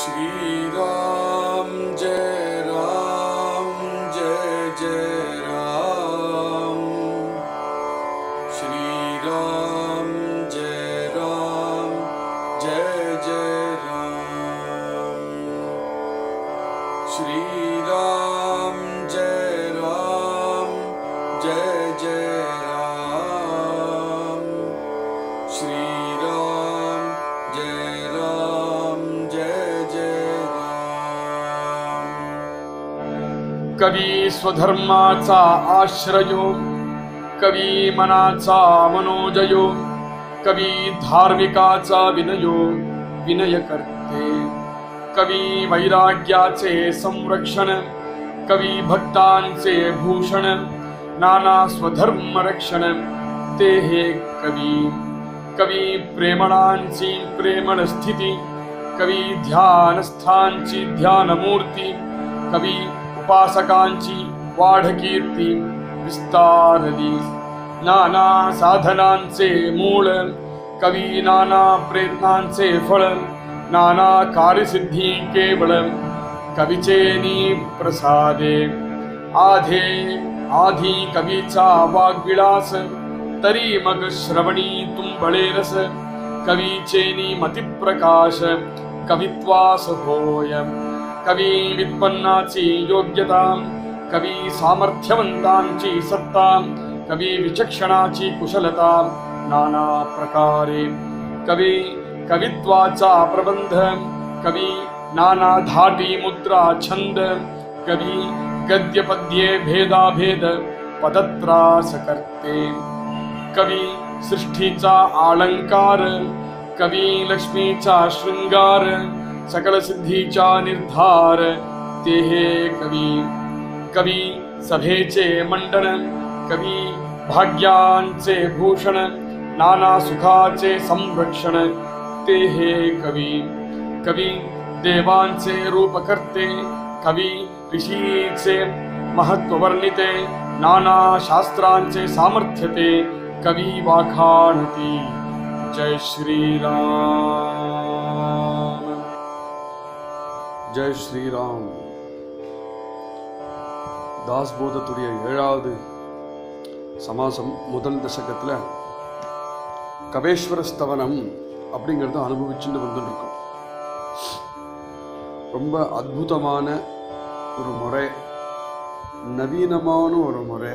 श्री राम जय राम जय जय राम। श्री राम जय राम जय जय राम। श्री राम जय राम जय जय राम। श्री राम जय राम जय जय राम। कवी स्वधर्माचा आश्रयो, कवी मनाचा मनोजयो, कवी धार्मिकाचा विनयो विनय करते, कवी वैराग्याचे संरक्षण, कवी भक्तांचे भूषण, नाना स्वधर्म रक्षण ते हे कवी। कवी प्रेमळांची प्रेमळ स्थिती, कवी ध्यानस्थांची ध्यानमूर्ती, कवी उपासकांची वाढकीर्ती विस्तारली। नाना साधनांचे मूळ, कवी नाना प्रयत्नांचे फळ, नाना कार्यसिद्धी केवळ कवीचेनी प्रसादे। आधी कवीचा वाग्विलास, तरी मग श्रवणी तुंबळे रस, कवीचेनी मतिप्रकाश कवित्वास होय। कवी व्युत्पन्नाची योग्यता, कवी सामर्थ्यवंतांची सत्ता, कवी विचक्षणाची कुशलता नाना प्रकारे। कवी कवित्वाचा प्रबंध, कवी नाना धाटी मुद्रा छंद, कवी गद्य पद्ये भेदाभेद पदत्रास करते। कवी सृष्टीचा अलंकार, कवी लक्ष्मीचा शृंगार, सकल सिद्धीचा निर्धार ते हे कवी। कवी सभेचे मंडन, कवी भाग्यांचे भूषण, नाना सुखाचे संरक्षण ते हे कवी। कवी देवांचे रूप करते, कवी ऋषीचे महत्व वर्णिते, नाना शास्त्रांचे सामर्थ्य ते कवी वाखाणती। जय श्री राम जय श्री राम। தாஸ்போதத்துடைய 7வது சமாசம் முதல் தசகத்துல கவேஸ்வர ஸ்தவனம் அப்படிங்கிறத அனுபவிச்சுட்டு வந்துருக்கோம். ரொம்ப அற்புதமான ஒரு முறை, நவீனமான ஒரு முறை.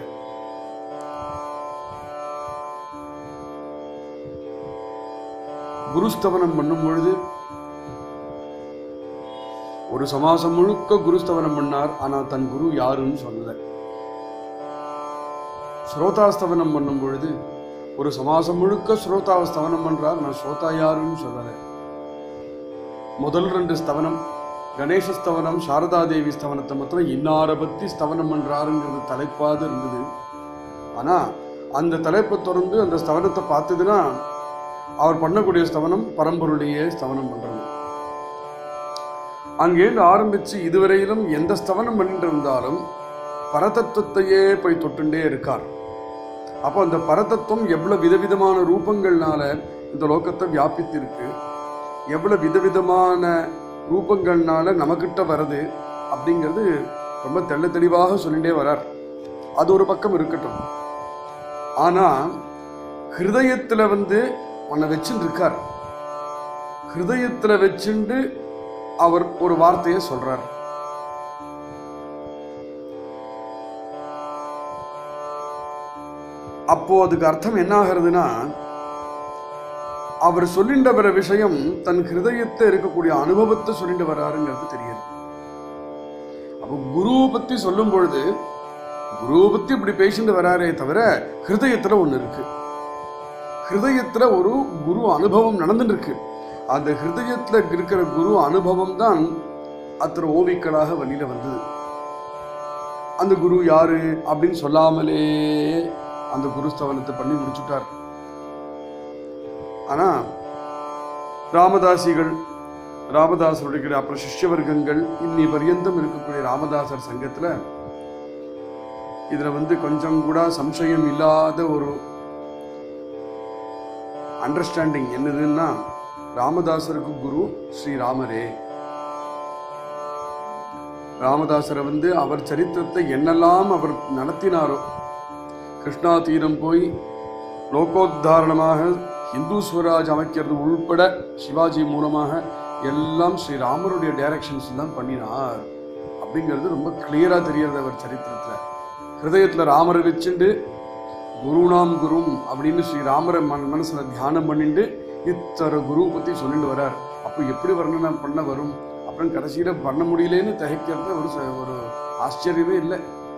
குருஸ்தவனம் பண்ணும் பொழுது ஒரு சமாசம் முழுக்க குருஸ்தவனம் பண்ணார். ஆனா தன் குரு யாருன்னு சொல்லல. ஸ்ரோதாஸ்தவனம் பண்ணும் பொழுது ஒரு சமாசம் முழுக்க ஸ்ரோதாஸ்தவனம் பண்றார். நான் ஸ்ரோதா யாருன்னு சொல்லல. முதல் 2 ஸ்தவனம் கணேசஸ்தவனம், சாரதாதேவி ஸ்தவனத்தை மாத்திரம் இன்னாரை பத்தி ஸ்தவனம் பண்றாருங்கிறது தலைப்பாது இருந்தது. ஆனா அந்த தலைப்பை தொடர்ந்து அந்த ஸ்தவனத்தை பார்த்ததுன்னா அவர் பண்ணக்கூடிய ஸ்தவனம் பரம்பொருளையே ஸ்தவனம் பண்றது. அங்கேருந்து ஆரம்பிச்சு இதுவரையிலும் எந்த ஸ்தவனம் பண்ணிட்டு இருந்தாலும் பரதத்துவத்தையே போய் தொட்டுண்டே இருக்கார். அப்போ அந்த பரதத்துவம் எவ்வளவு விதவிதமான ரூபங்கள்னால இந்த லோகத்தை வியாபித்திருக்கு, எவ்வளவு விதவிதமான ரூபங்கள்னால நமக்கிட்ட வருது அப்படிங்கிறது ரொம்ப தெள்ள தெளிவாக சொல்லிட்டே வரார். அது ஒரு பக்கம் இருக்கட்டும். ஆனா ஹிருதயத்துல உன்னை வச்சுட்டு இருக்கார். ஹிருதயத்துல வச்சுண்டு அவர் ஒரு வார்த்தையை சொல்றார். அப்போ அதுக்கு அர்த்தம் என்ன ஆகிறதுனா, அவர் சொல்லிட்டு வர விஷயம் தன் ஹிருதயத்தை இருக்கக்கூடிய அனுபவத்தை சொல்லிட்டு வர்றாருங்கிறது தெரியுது. அப்போ குருவை பத்தி சொல்லும் பொழுது குருவை பத்தி இப்படி பேசிட்டு வராரே தவிர ஹிருதயத்துல ஒண்ணு இருக்கு. ஹிருதயத்துல ஒரு குரு அனுபவம் நடந்துட்டு இருக்கு. அந்த ஹிருதயத்துல இருக்கிற குரு அனுபவம் தான் அத்தனை ஓவிக்களாக வெளியில வந்தது. அந்த குரு யாரு அப்படின்னு சொல்லாமலே அந்த குருஸ்தவனத்தை பண்ணி முடிச்சுட்டார். ஆனா ராமதாசிகள், ராமதாசருடைய அப்புறம் சிஷ்யவர்க்கங்கள் இன்னி பரியந்தம் இருக்கக்கூடிய ராமதாசர் சங்கத்துல இதுல கொஞ்சம் கூட சம்சயம் இல்லாத ஒரு அண்டர்ஸ்டாண்டிங் என்னதுன்னா, ராமதாசருக்கு குரு ஸ்ரீராமரே ராமதாசரை வந்து அவர் சரித்திரத்தை என்னெல்லாம் அவர் நடத்தினாரோ, கிருஷ்ணா தீரம் போய் லோகோத்தாரணமாக இந்து ஸ்வராஜ் அமைக்கிறது உள்பட சிவாஜி மூலமாக எல்லாம் ஸ்ரீராமருடைய டைரக்ஷன்ஸ் தான் பண்ணினார் அப்படிங்கிறது ரொம்ப கிளியரா தெரியாது அவர் சரித்திரத்துல. ஹிருதயத்துல ராமரை வச்சுண்டு குருநாம் குரும் அப்படின்னு ஸ்ரீராமரை மனசுல தியானம் பண்ணிட்டு இத்தர குரு பத்தி சொல்லிட்டு வர்றார். அப்போ எப்படி வர்ணனை பண்ண வரும்? அப்புறம் கடைசியில பண்ண முடியலன்னு தகைக்கிறது ஒரு ஆச்சரியமே இல்லை.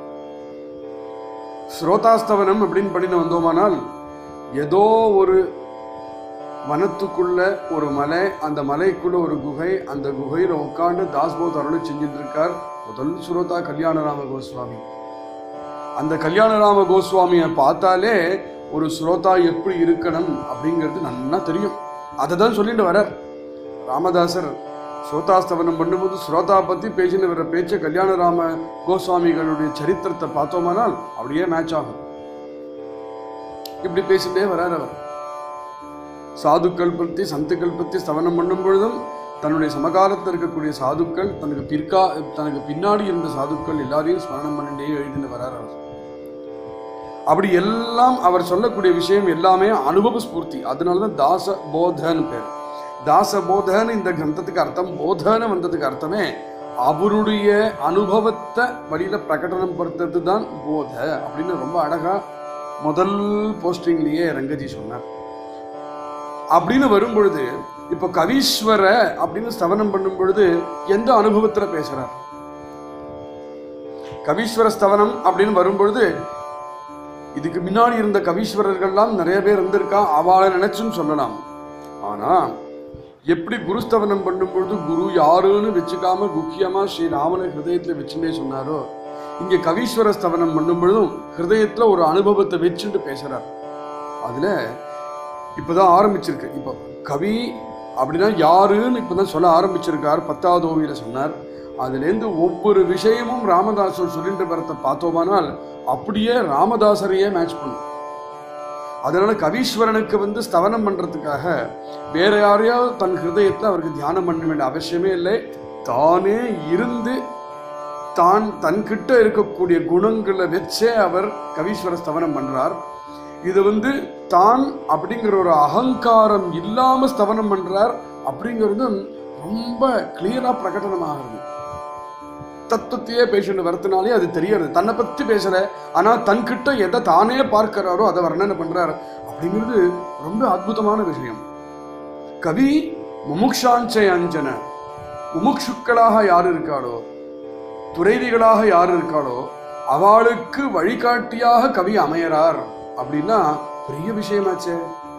ஸ்ரோதாஸ்தவனம் அப்படின்னு பண்ணிட்டு வந்தோமானால், ஏதோ ஒரு வனத்துக்குள்ள ஒரு மலை, அந்த மலைக்குள்ள ஒரு குகை, அந்த குகையில உட்காந்து தாஸ்போத் அருளை செஞ்சுட்டு இருக்கார் முதல் ஸ்ரோதா கல்யாணராம கோஸ்வாமி. அந்த கல்யாணராம கோஸ்வாமியை பார்த்தாலே ஒரு ஸ்ரோதா எப்படி இருக்கணும் அப்படிங்கிறது நல்லா தெரியும். அதை தான் சொல்லிட்டு வர்றார் ராமதாசர். ஸ்ரோதாஸ்தவனம் பண்ணும்போது ஸ்ரோதா பத்தி பேசின்னு வர பேச்ச கல்யாணராம கோஸ்வாமிகளுடைய சரித்திரத்தை பார்த்தோமானால் அப்படியே மேட்ச் ஆகும். இப்படி பேசிட்டே வர்றார் அவர். சாதுக்கள் பற்றி சந்துக்கள் பற்றி ஸ்தவனம் பண்ணும் பொழுதும் தன்னுடைய சமகாலத்தில் இருக்கக்கூடிய சாதுக்கள், தனக்கு பின்னாடி இருந்த சாதுக்கள் எல்லாரையும் ஸ்மரணம் பண்ணிட்டே எழுதிட்டு வர்றார் அவர். அப்படி எல்லாம் அவர் சொல்லக்கூடிய விஷயம் எல்லாமே அனுபவ ஸ்பூர்த்தி. அதனாலதான் தாச போதன்னு பேர். தாச போதன்னு இந்த கிரந்தத்துக்கு அர்த்தம். போதன்னு வந்ததுக்கு அர்த்தமே அவருடைய அனுபவத்தை வழியில பிரகடனம் படுத்துறது தான் போத அப்படின்னு ரொம்ப அழகா முதல் போஸ்டிங்லயே ரங்கஜி சொன்னார். அப்படின்னு வரும் பொழுது இப்ப கவீஸ்வர அப்படின்னு ஸ்தவனம் பண்ணும் பொழுது எந்த அனுபவத்துல பேசுறார்? கவீஸ்வர ஸ்தவனம் அப்படின்னு வரும் பொழுது இதுக்கு முன்னாடி இருந்த கவீஸ்வரர்கள்லாம் நிறைய பேர் இருந்திருக்கா, அவளை நினைச்சுன்னு சொல்லலாம். ஆனா எப்படி குருஸ்தவனம் பண்ணும் பொழுது குரு யாருன்னு வச்சுக்காம முக்கியமா ஸ்ரீராமனை ஹிருதயத்துல வச்சுட்டே சொன்னாரோ, இங்க கவீஸ்வர ஸ்தவனம் பண்ணும் பொழுதும் ஹிருதயத்துல ஒரு அனுபவத்தை வச்சுட்டு பேசுறார். அதுல இப்பதான் ஆரம்பிச்சிருக்கு. இப்போ கவி அப்படின்னா யாருன்னு இப்பதான் சொல்ல ஆரம்பிச்சிருக்கார். 10வது ஓவியில சொன்னார். அதுலேருந்து ஒவ்வொரு விஷயமும் ராமதாசர் சொல்லிட்டு வரத்தை பார்த்தோமானால் அப்படியே ராமதாசரையே மேட்ச் பண்ணும். அதனால கவீஸ்வரனுக்கு வந்து ஸ்தவனம் பண்றதுக்காக வேற யாரையாவது தன் ஹிருதயத்தை அவருக்கு தியானம் பண்ண வேண்டிய அவசியமே இல்லை. தானே இருந்து தன்கிட்ட இருக்கக்கூடிய குணங்களை வச்சே அவர் கவீஸ்வர ஸ்தவனம் பண்றார். இது வந்து தான் அப்படிங்கிற ஒரு அகங்காரம் இல்லாம ஸ்தவனம் பண்றார் அப்படிங்கிறது ரொம்ப கிளியரா பிரகடனமாகிறது. தத்துவத்தையே பேசிட்டு வரத்தினாலே அது தெரியறது. தன்னை பத்தி பேசல, ஆனா தன்கிட்ட எதை தானே பார்க்கிறாரோ அதை வர்ணனை பண்றாரு அப்படிங்கிறது ரொம்ப அற்புதமான விஷயம். கவி முமுக்ஷாஞ்சை அஞ்சன, முமுக்ஷுக்களாக யார் இருக்காளோ, துறைவிகளாக யார் இருக்காளோ அவளுக்கு வழிகாட்டியாக கவி அமையறார் அப்படின்னா பெரிய விஷயமாச்சே.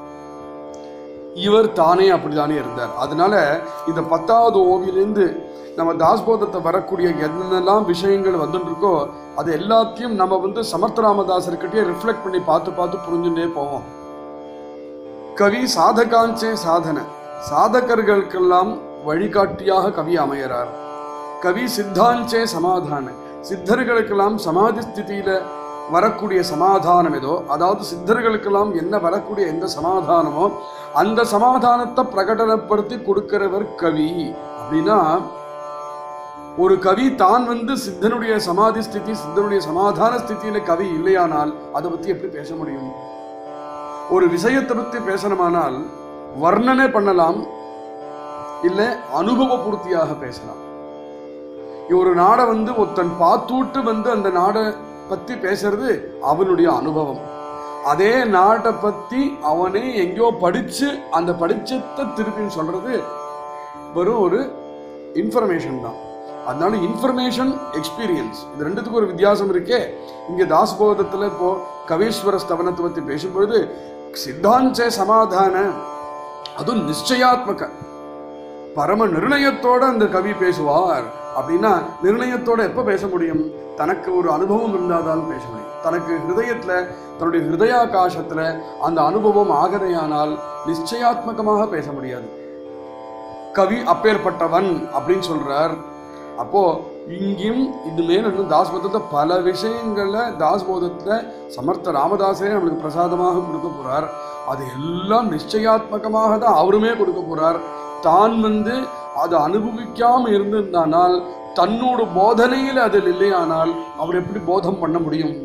இவர் தானே அப்படித்தானே இருந்தார். அதனால இந்த 10வது ஓவியிலிருந்து நம்ம தாஸ்போதத்தை வரக்கூடிய என்னெல்லாம் விஷயங்கள் வந்துட்டு இருக்கோ அது எல்லாத்தையும் நம்ம வந்து சமர்த்த ராமதாசர்கிட்டயே ரிஃப்ளெக்ட் பண்ணி பார்த்து புரிஞ்சுட்டே போவோம். கவி சாதகாஞ்சே சாதன, சாதகர்களுக்கெல்லாம் வழிகாட்டியாக கவி அமையறார். கவி சித்தாஞ்சே சமாதான, சித்தர்களுக்கெல்லாம் சமாதி ஸ்திதியில வரக்கூடிய சமாதானம் ஏதோ, அதாவது சித்தர்களுக்கெல்லாம் என்ன வரக்கூடிய எந்த சமாதானமோ அந்த சமாதானத்தை பிரகடனப்படுத்தி கொடுக்கிறவர் கவி. அப்படின்னா ஒரு கவி தான் வந்து சித்தனுடைய சமாதி ஸ்திதி, சித்தனுடைய சமாதான ஸ்திதியில கவி இல்லையானால் அதை பத்தி எப்படி பேச முடியும்? ஒரு விஷயத்தை பத்தி பேசணுமானால் வர்ணனை பண்ணலாம், இல்ல அனுபவ பூர்த்தியாக பேசலாம். ஒரு நாடை வந்து ஒருத்தன் பார்த்துட்டு வந்து அந்த நாடை பத்தி பேசுறது அவனுடைய அனுபவம். அதே நாட்டை பத்தி அவனே எங்கேயோ படிச்சு அந்த படிச்சத்தை திருப்பி சொல்றது வெறும் ஒரு இன்ஃபர்மேஷன் தான். அதனால இன்ஃபர்மேஷன், எக்ஸ்பீரியன்ஸ், இது ரெண்டுத்துக்கும் ஒரு வித்தியாசம் இருக்கே. இங்க தாஸ்போதத்துல இப்போ கவீஸ்வர ஸ்தவனத்தை பத்தி பேசும்பொழுது சித்தாஞ்ச சமாதான, அதுவும் நிச்சயாத்மக பரம நிர்ணயத்தோட அந்த கவி பேசுவார். அப்படின்னா நிர்ணயத்தோட எப்ப பேச முடியும்? தனக்கு ஒரு அனுபவம் இருந்தாதான் பேச முடியும். தனக்கு ஹிருதயத்துல, தன்னுடைய ஹிருதயாகாசத்துல அந்த அனுபவம் ஆகலையானால் நிச்சயாத்மகமாக பேச முடியாது. கவி அப்பேற்பட்டவன் அப்படின்னு சொல்றார். அப்போ இங்கேயும் இது மேல தாஸ்போதத்தை பல விஷயங்கள்ல தாஸ்போதத்துல சமர்த்த ராமதாசரே நம்மளுக்கு பிரசாதமாக கொடுக்க போறார். அது எல்லாம் நிச்சயாத்மகமாக தான் அவருமே கொடுக்க போறார். தான் வந்து அதை அனுபவிக்காம இருந்திருந்தானால் தன்னோட போதனையில் அதில் இல்லையானால் அவர் எப்படி போதம் பண்ண முடியும்?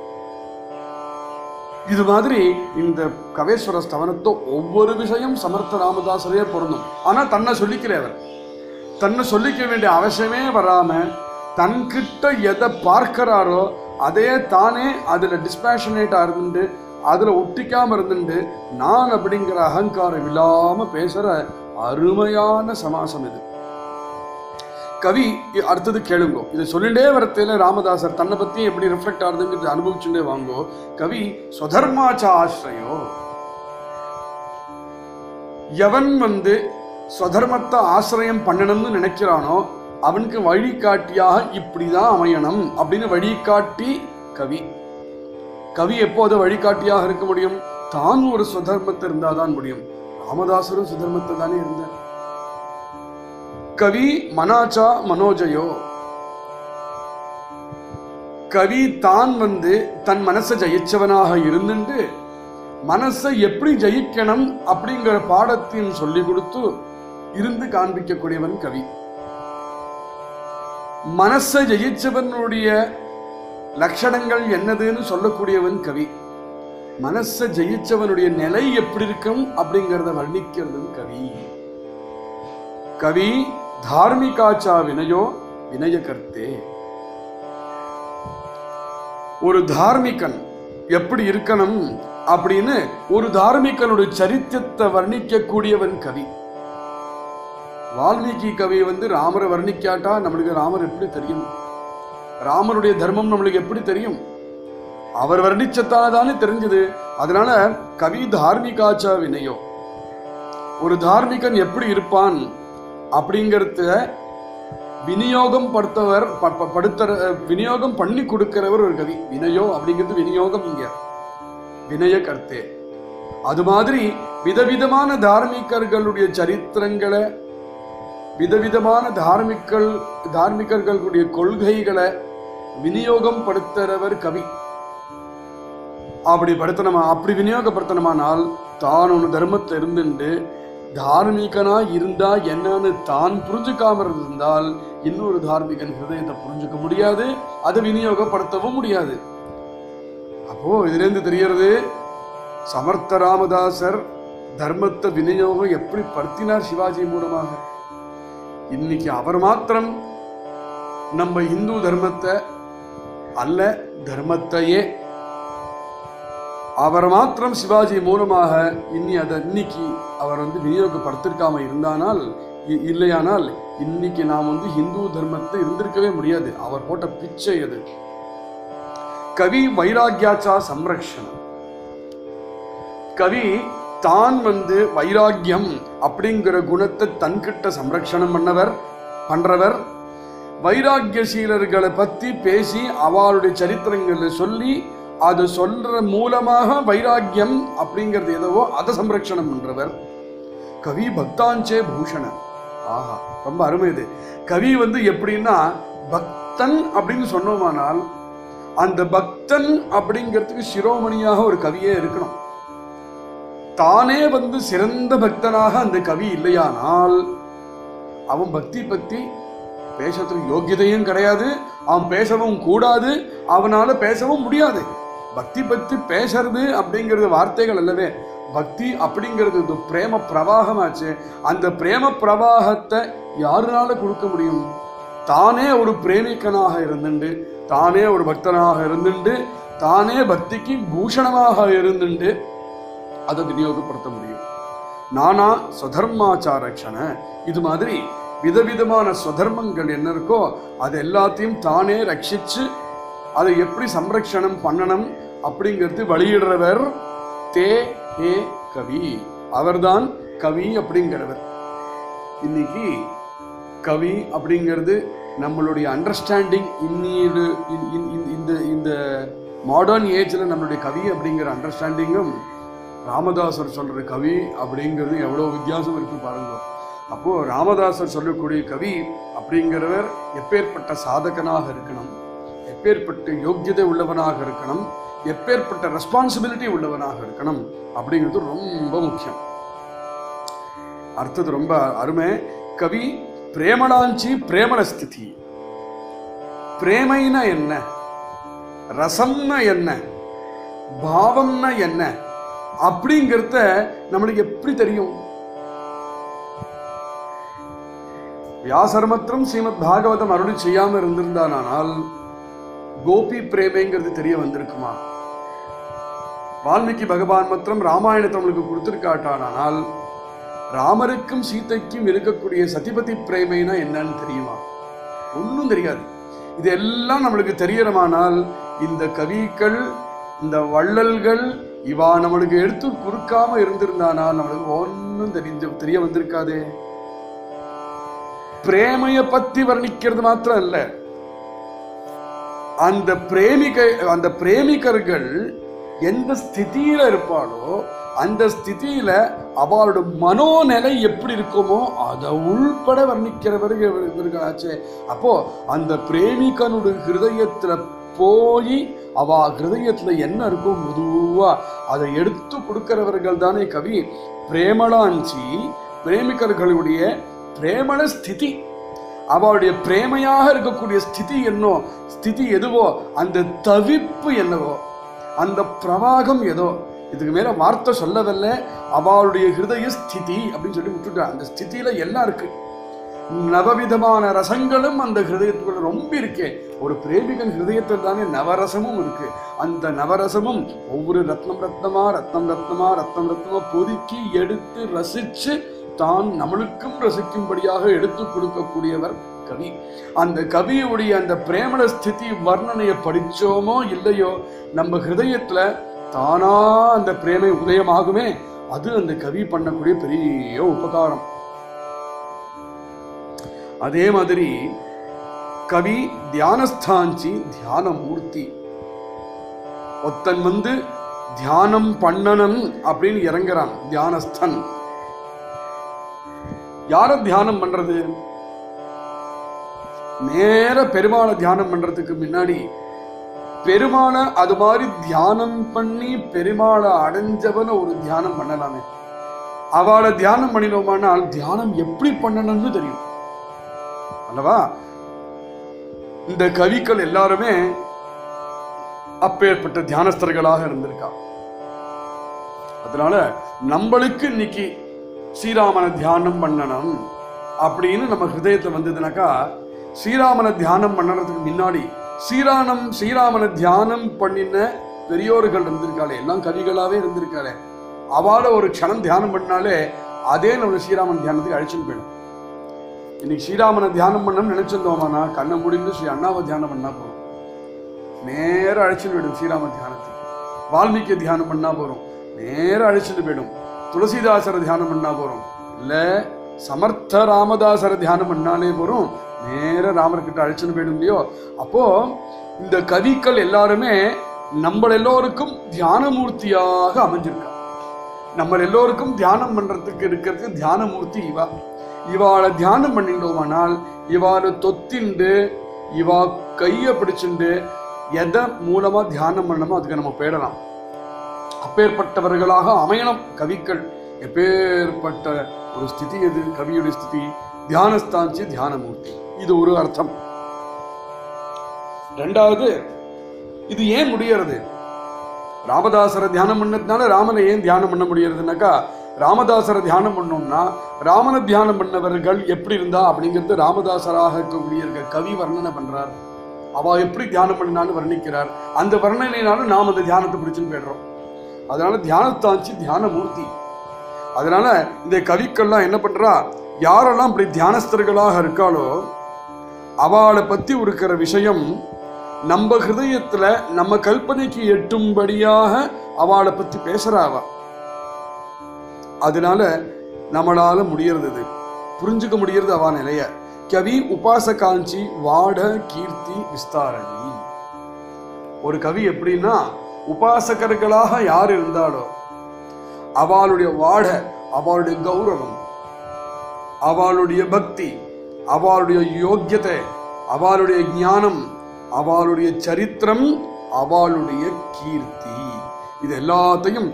இது மாதிரி இந்த கவேஸ்வர ஸ்தவனத்தோ ஒவ்வொரு விஷயம் சமர்த்த ராமதாசரே பொருந்தும். ஆனா தன்னை சொல்லிக்கிறவர், தன்னை சொல்லிக்க வேண்டிய அவசியமே வராம தன்கிட்ட எதை பார்க்கிறாரோ அதே தானே அதுல டிஸ்பேஷனேட்டா இருந்துட்டு அதுல ஒட்டிக்காம இருந்துட்டு நான் அப்படிங்கிற அகங்காரம் இல்லாம பேசுற அருமையான சமாசம் இது. கவி அடுத்தது கேளுங்கோ. இதை சொல்லிண்டே வரத்தில ராமதாசர் தன்னை பத்தி எப்படி ரிஃப்ளெக்ட் ஆகுதுங்கிறது அனுபவிச்சுட்டே வாங்கோ. கவி ஸ்வதர்மாச்சா ஆசிரியோ, எவன் ஸ்வதர்மத்தை ஆசிரியம் பண்ணணும்னு நினைக்கிறானோ அவனுக்கு வழிகாட்டியாக இப்படிதான் அமையணும் அப்படின்னு வழிகாட்டி கவி. கவி எப்போது வழிகாட்டியாக இருக்க முடியும்? தான் ஒரு சுதர்மத்தை இருந்தாதான் முடியும். ராமதாசரும் சுதர்மத்தை தானே இருந்தார். கவி மனாச்சா மனோஜயோ, கவி தான் தன் மனசை ஜெயிச்சவனாக இருந்துட்டு மனசை எப்படி ஜெயிக்கணும் அப்படிங்கிற பாடத்தையும் சொல்லி கொடுத்து இருந்து காண்பிக்கக்கூடியவன் கவி. மனசை ஜெயிச்சவனுடைய லட்சணங்கள் என்னதுன்னு சொல்லக்கூடியவன் கவி. மனசை ஜெயிச்சவனுடைய நிலை எப்படி இருக்கும் அப்படிங்கிறத வர்ணிக்கிறது கவி. கவி தார்மிகாச்சா வினயோ வினயகர்த்தே. ஒரு தார்மிகன் எப்படி இருக்கணும் அப்படின்னு ஒரு தார்மிகனுடைய சரித்திரத்தை வர்ணிக்கக்கூடியவன் கவி. வால்மீகி கவி ராமரை வர்ணிக்காட்டா நம்மளுக்கு ராமர் எப்படி தெரியும்? ராமருடைய தர்மம் நம்மளுக்கு எப்படி தெரியும்? அவர் வர்ணிச்சத்தானே தெரிஞ்சது. அதனால கவி தார்மிகாச்சா வினயோ, ஒரு தார்மிகன் எப்படி இருப்பான் அப்படிங்கறத விநியோகம் விநியோகம் பண்ணி கொடுக்கிறவர் ஒரு கவி. வினயோ அப்படிங்கிறது விநியோகம், இங்க வினய கர்த்தே. அது மாதிரி விதவிதமான தார்மிகர்களுடைய சரித்திரங்களை, விதவிதமான தார்மிகர்களுடைய கொள்கைகளை விநியோகம் படுத்துறவர் கவி. அப்படி விநியோகப்படுத்தணுமானால் தான் ஒரு தர்மத்தை இருந்துட்டு தார்மீகனா இருந்தா என்னன்னு தான் புரிஞ்சுக்காம இருந்தால் இன்னொரு தார்மீகன் ஹிருதயத்தை புரிஞ்சுக்க முடியாது, அதை விநியோகப்படுத்தவும் முடியாது. அப்போ இதுல இருந்து தெரியறது சமர்த்த ராமதாசர் தர்மத்தை விநியோகம் எப்படி படுத்தினார் சிவாஜி மூலமாக. இன்னைக்கு அவர் மாத்திரம் நம்ம இந்து தர்மத்தை அல்ல, தர்மத்தையே அவர் மாத்திரம் சிவாஜி மூலமாக இன்னைக்கு அவர் விநியோகப்படுத்திருக்காம இருந்தானால் இல்லையானால் இன்னைக்கு நாம் இந்து தர்மத்தை இருந்திருக்கவே முடியாது. அவர் போட்ட பிச்சை அது. கவி வைராகியாச்சா சம்ரக்ஷணம். கவி தான் வைராகியம் அப்படிங்கிற குணத்தை தன்கிட்ட சம்ரக்ஷணம் பண்றவர். வைராகியசீலர்களை பத்தி பேசி அவளுடைய சரித்திரங்களை சொல்லி அது சொல்ற மூலமாக வைராகியம் அப்படிங்கிறது எதவோ அதை சம்ரக்ஷணம் பண்றவர். கவி பக்தாஞ்சே பூஷணன். ஆஹா, ரொம்ப அருமை இது. கவி எப்படின்னா பக்தன் அப்படின்னு சொன்னோமானால் அந்த பக்தன் அப்படிங்கிறதுக்கு சிரோமணியாக ஒரு கவியே இருக்கணும். தானே சிறந்த பக்தனாக அந்த கவி இல்லையானால் அவன் பக்தி பத்தி பேசறதுக்கு யோகியதையும் கிடையாது, அவன் பேசவும் கூடாது, அவனால பேசவும் முடியாது. பக்தி பத்தி பேசுறது அப்படிங்கிறது வார்த்தைகள் அல்லவே. பக்தி அப்படிங்கிறது பிரேம பிரவாகமாச்சு. அந்த பிரேம பிரவாகத்தை யாருனால கொடுக்க முடியும்? தானே ஒரு பிரேமிக்கனாக இருந்துண்டு, தானே ஒரு பக்தனாக இருந்துண்டு, தானே பக்திக்கு பூஷணமாக இருந்துண்டு அதை விநியோகப்படுத்த முடியும். நானா ஸ்வதர்மாச்சாரக்ஷண. இது மாதிரி விதவிதமான ஸ்வதர்மங்கள் என்ன இருக்கோ அது எல்லாத்தையும் தானே ரட்சிச்சு அதை எப்படி சம்ரக்ஷணம் பண்ணணும் அப்படிங்கிறது வழியிடுறவர் தே ஹே கவி. அவர்தான் கவி அப்படிங்கிறவர். இன்னைக்கு கவி அப்படிங்கிறது நம்மளுடைய அண்டர்ஸ்டாண்டிங் இந்த மாடர்ன் ஏஜ்ல நம்மளுடைய கவி அப்படிங்கிற அண்டர்ஸ்டாண்டிங்கும் ராமதாசர் சொல்ற கவி அப்படிங்கிறது எவ்வளவு வித்தியாசம் இருக்கு பாருங்க. அப்போ ராமதாசர் சொல்லக்கூடிய கவி அப்படிங்கிறவர் எப்பேற்பட்ட சாதகனாக இருக்கணும், எப்பேற்பட்ட யோக்கியதை உள்ளவனாக இருக்கணும், எப்பேற்பட்ட ரெஸ்பான்சிபிலிட்டி உள்ளவனாக இருக்கணும் அப்படிங்கிறது ரொம்ப முக்கியம். அடுத்தது ரொம்ப அருமை. கவி பிரேமணாஞ்சி பிரேமண ஸ்திதி. பிரேமைனா என்ன, ரசம்னா என்ன, பாவம்னா என்ன அப்படிங்கிறத நம்மளுக்கு எப்படி தெரியும்? வியாசர் மாத்திரம் ஸ்ரீமத் பாகவதம் அருளி செய்யாம இருந்திருந்தானால் கோபி பிரேமைங்கிறது தெரிய வந்திருக்குமா? வால்மீகி பகவான் மாத்திரம் ராமாயணத்தை நம்மளுக்கு கொடுத்திருக்காட்டானால் ராமருக்கும் சீதைக்கும் இருக்கக்கூடிய சதிபதி பிரேமைனா என்னன்னு தெரியுமா? ஒன்றும் தெரியாது. இதெல்லாம் நம்மளுக்கு தெரியணுமானால் இந்த கவிகள், இந்த வள்ளல்கள் இவா நம்மளுக்கு எடுத்து கொடுக்காம இருந்திருந்தானால் நம்மளுக்கு ஒன்னும் தெரிய வந்திருக்காதே. பிரேமைய பத்தி வர்ணிக்கிறது மாத்திரம் இல்ல, அந்த பிரேமிகர்கள் எந்த ஸ்திதியில இருப்பாளோ அந்த ஸ்திதியில அவளோட மனோநிலை எப்படி இருக்குமோ அதை உள்பட வர்ணிக்கிறவர்களாச்சே. அப்போ அந்த பிரேமிகனுடைய ஹிருதயத்துல போய் அவ ஹிருதயத்துல என்ன இருக்கும் மெதுவா அதை எடுத்து கொடுக்கிறவர்கள் தானே கவி. பிரேமளாஞ்சி பிரேமிகர்களுடைய பிரேமள ஸ்திதி, அவளுடைய பிரேமையாக இருக்கக்கூடிய ஸ்திதி என்னோ, ஸ்திதி எதுவோ, அந்த தவிப்பு என்னவோ, அந்த பிரவாகம் ஏதோ, இதுக்கு மேல வார்த்தை சொல்லவில்லை. அவளுடைய ஹிருதய ஸ்திதி அப்படின்னு சொல்லி விட்டுட்டா. அந்த ஸ்திதியில எல்லாம் இருக்கு. நவவிதமான ரசங்களும் அந்த ஹிருதயத்துக்குள்ள ரொம்ப இருக்கே. ஒரு பிரேமிகன் ஹிருதயத்தில் தானே நவரசமும் இருக்கு. அந்த நவரசமும் ஒவ்வொரு ரத்னம் ரத்னமா ரத்னம் ரத்னமா ரத்னம் ரத்னமா பொதுக்கி எடுத்து ரசிச்சு தான் நம்மளுக்கும் ரசிக்கும்படியாக எடுத்து கொடுக்கக்கூடியவர் கவி. அந்த கவியுடைய அந்த பிரேமல ஸ்திதி வர்ணனையை படிச்சோமோ இல்லையோ நம்ம ஹிருதயத்துல தானா அந்த பிரேமை உதயமாகுமே. அது அந்த கவி பண்ணக்கூடிய பெரிய உபகாரம். அதே மாதிரி கவி தியானஸ்தாஞ்சி தியான மூர்த்தி. ஒத்தன் தியானம் பண்ணணும் அப்படின்னு இறங்குறான் தியானஸ்தன். யார தியானம் பண்றது? நேர பெருமாளை தியானம் பண்றதுக்கு முன்னாடி பெருமாளை அது மாதிரி தியானம் பண்ணி பெருமாளை அடைஞ்சவன ஒரு தியானம் பண்ணலாமே. அவளை தியானம் பண்ணினோமானால் தியானம் எப்படி பண்ணணும்னு தெரியும் அல்லவா? இந்த கவிகள் எல்லாருமே அப்பேற்பட்ட தியானஸ்தர்களாக இருந்திருக்கா. அதனால நம்மளுக்கு இன்னைக்கு ஸ்ரீராமனை தியானம் பண்ணணும் அப்படின்னு நம்ம ஹிருதயத்துல வந்ததுனாக்கா, ஸ்ரீராமனை தியானம் பண்ணுறதுக்கு முன்னாடி ஸ்ரீராமனை தியானம் பண்ணின பெரியோர்கள் இருந்திருக்காளே, எல்லாம் கவிகளாவே இருந்திருக்காளே, அவளை ஒரு க்ஷணம் தியானம் பண்ணாலே அதே நம்ம ஸ்ரீராமன் தியானத்துக்கு அழைச்சிட்டு போயிடும். இன்னைக்கு ஸ்ரீராமனை தியானம் பண்ணணும்னு நினைச்சிருந்தோமானா கண்ணை முடிந்து ஸ்ரீ அண்ணாவை தியானம் பண்ணா போறோம், நேரம் அழைச்சிட்டு போயிடும். ஸ்ரீராம தியானத்துக்கு வால்மீகி தியானம் பண்ணா போறோம், நேரம் அழைச்சிட்டு போயிடும். துளசிதாசரை தியானம் பண்ணா போறோம், இல்ல சமர்த்த ராமதாசரை தியானம் பண்ணாலே போறோம், நேர ராமர்கிட்ட அழைச்சுன்னு போயிடும் இல்லையோ. அப்போ இந்த கவிகள் எல்லாருமே நம்ம எல்லோருக்கும் தியானமூர்த்தியாக அமைஞ்சிருக்கா. நம்ம எல்லோருக்கும் தியானம் பண்றதுக்கு இருக்கிறது தியானமூர்த்தி இவா. இவாளை தியானம் பண்ணிட்டோமானால் இவாளை தொத்திண்டு இவா கையை பிடிச்சுண்டு எதை மூலமா தியானம் பண்ணணுமோ அதுக்கு நம்ம போயிடலாம். அப்பேற்பட்டவர்களாக அமையணும் கவிகள். எப்பேற்பட்ட ஒரு ஸ்திதி எது கவியுடைய ஸ்திதி? தியானஸ்தாஞ்சி தியானமூர்த்தி. இது ஒரு அர்த்தம். ரெண்டாவது, இது ஏன் முடியறது? ராமதாசரை தியானம் பண்ணதுனால ராமனை ஏன் தியானம் பண்ண முடியறதுனாக்கா, ராமதாசரை தியானம் பண்ணோம்னா ராமனை தியானம் பண்ணவர்கள் எப்படி இருந்தா அப்படிங்கிறது ராமதாசராக இருக்கக்கூடிய கவி வர்ணனை பண்றார். அவ எப்படி தியானம் பண்ணினாலும் வர்ணிக்கிறார். அந்த வர்ணனையினாலும் நாம் அந்த தியானத்தை பிடிச்சுன்னு போயிடுறோம். அதனால தியானத்தாஞ்சி தியானமூர்த்தி. அதனால இந்த கவிக்கள்லாம் என்ன பண்றா, யாரெல்லாம் இப்படி தியானஸ்தர்களாக இருக்காளோ அவளை பத்தி இருக்கிற விஷயம் நம்ம ஹிருதயத்துல நம்ம கல்பனைக்கு எட்டும்படியாக அவளை பத்தி பேசுறாவ. அதனால நம்மளால முடியறது, புரிஞ்சுக்க முடியறது அவ நிலைய. கவி உபாசகாஞ்சி வாட கீர்த்தி விஸ்தாரணி. ஒரு கவி எப்படின்னா, உபாசகர்களாக யார் இருந்தாலோ அவளுடைய வாட, அவளுடைய கௌரவம், அவளுடைய பக்தி, அவளுடைய யோக்கியத்தை, அவளுடைய ஞானம், அவளுடைய சரித்திரம், அவளுடைய கீர்த்தி, இது எல்லாத்தையும்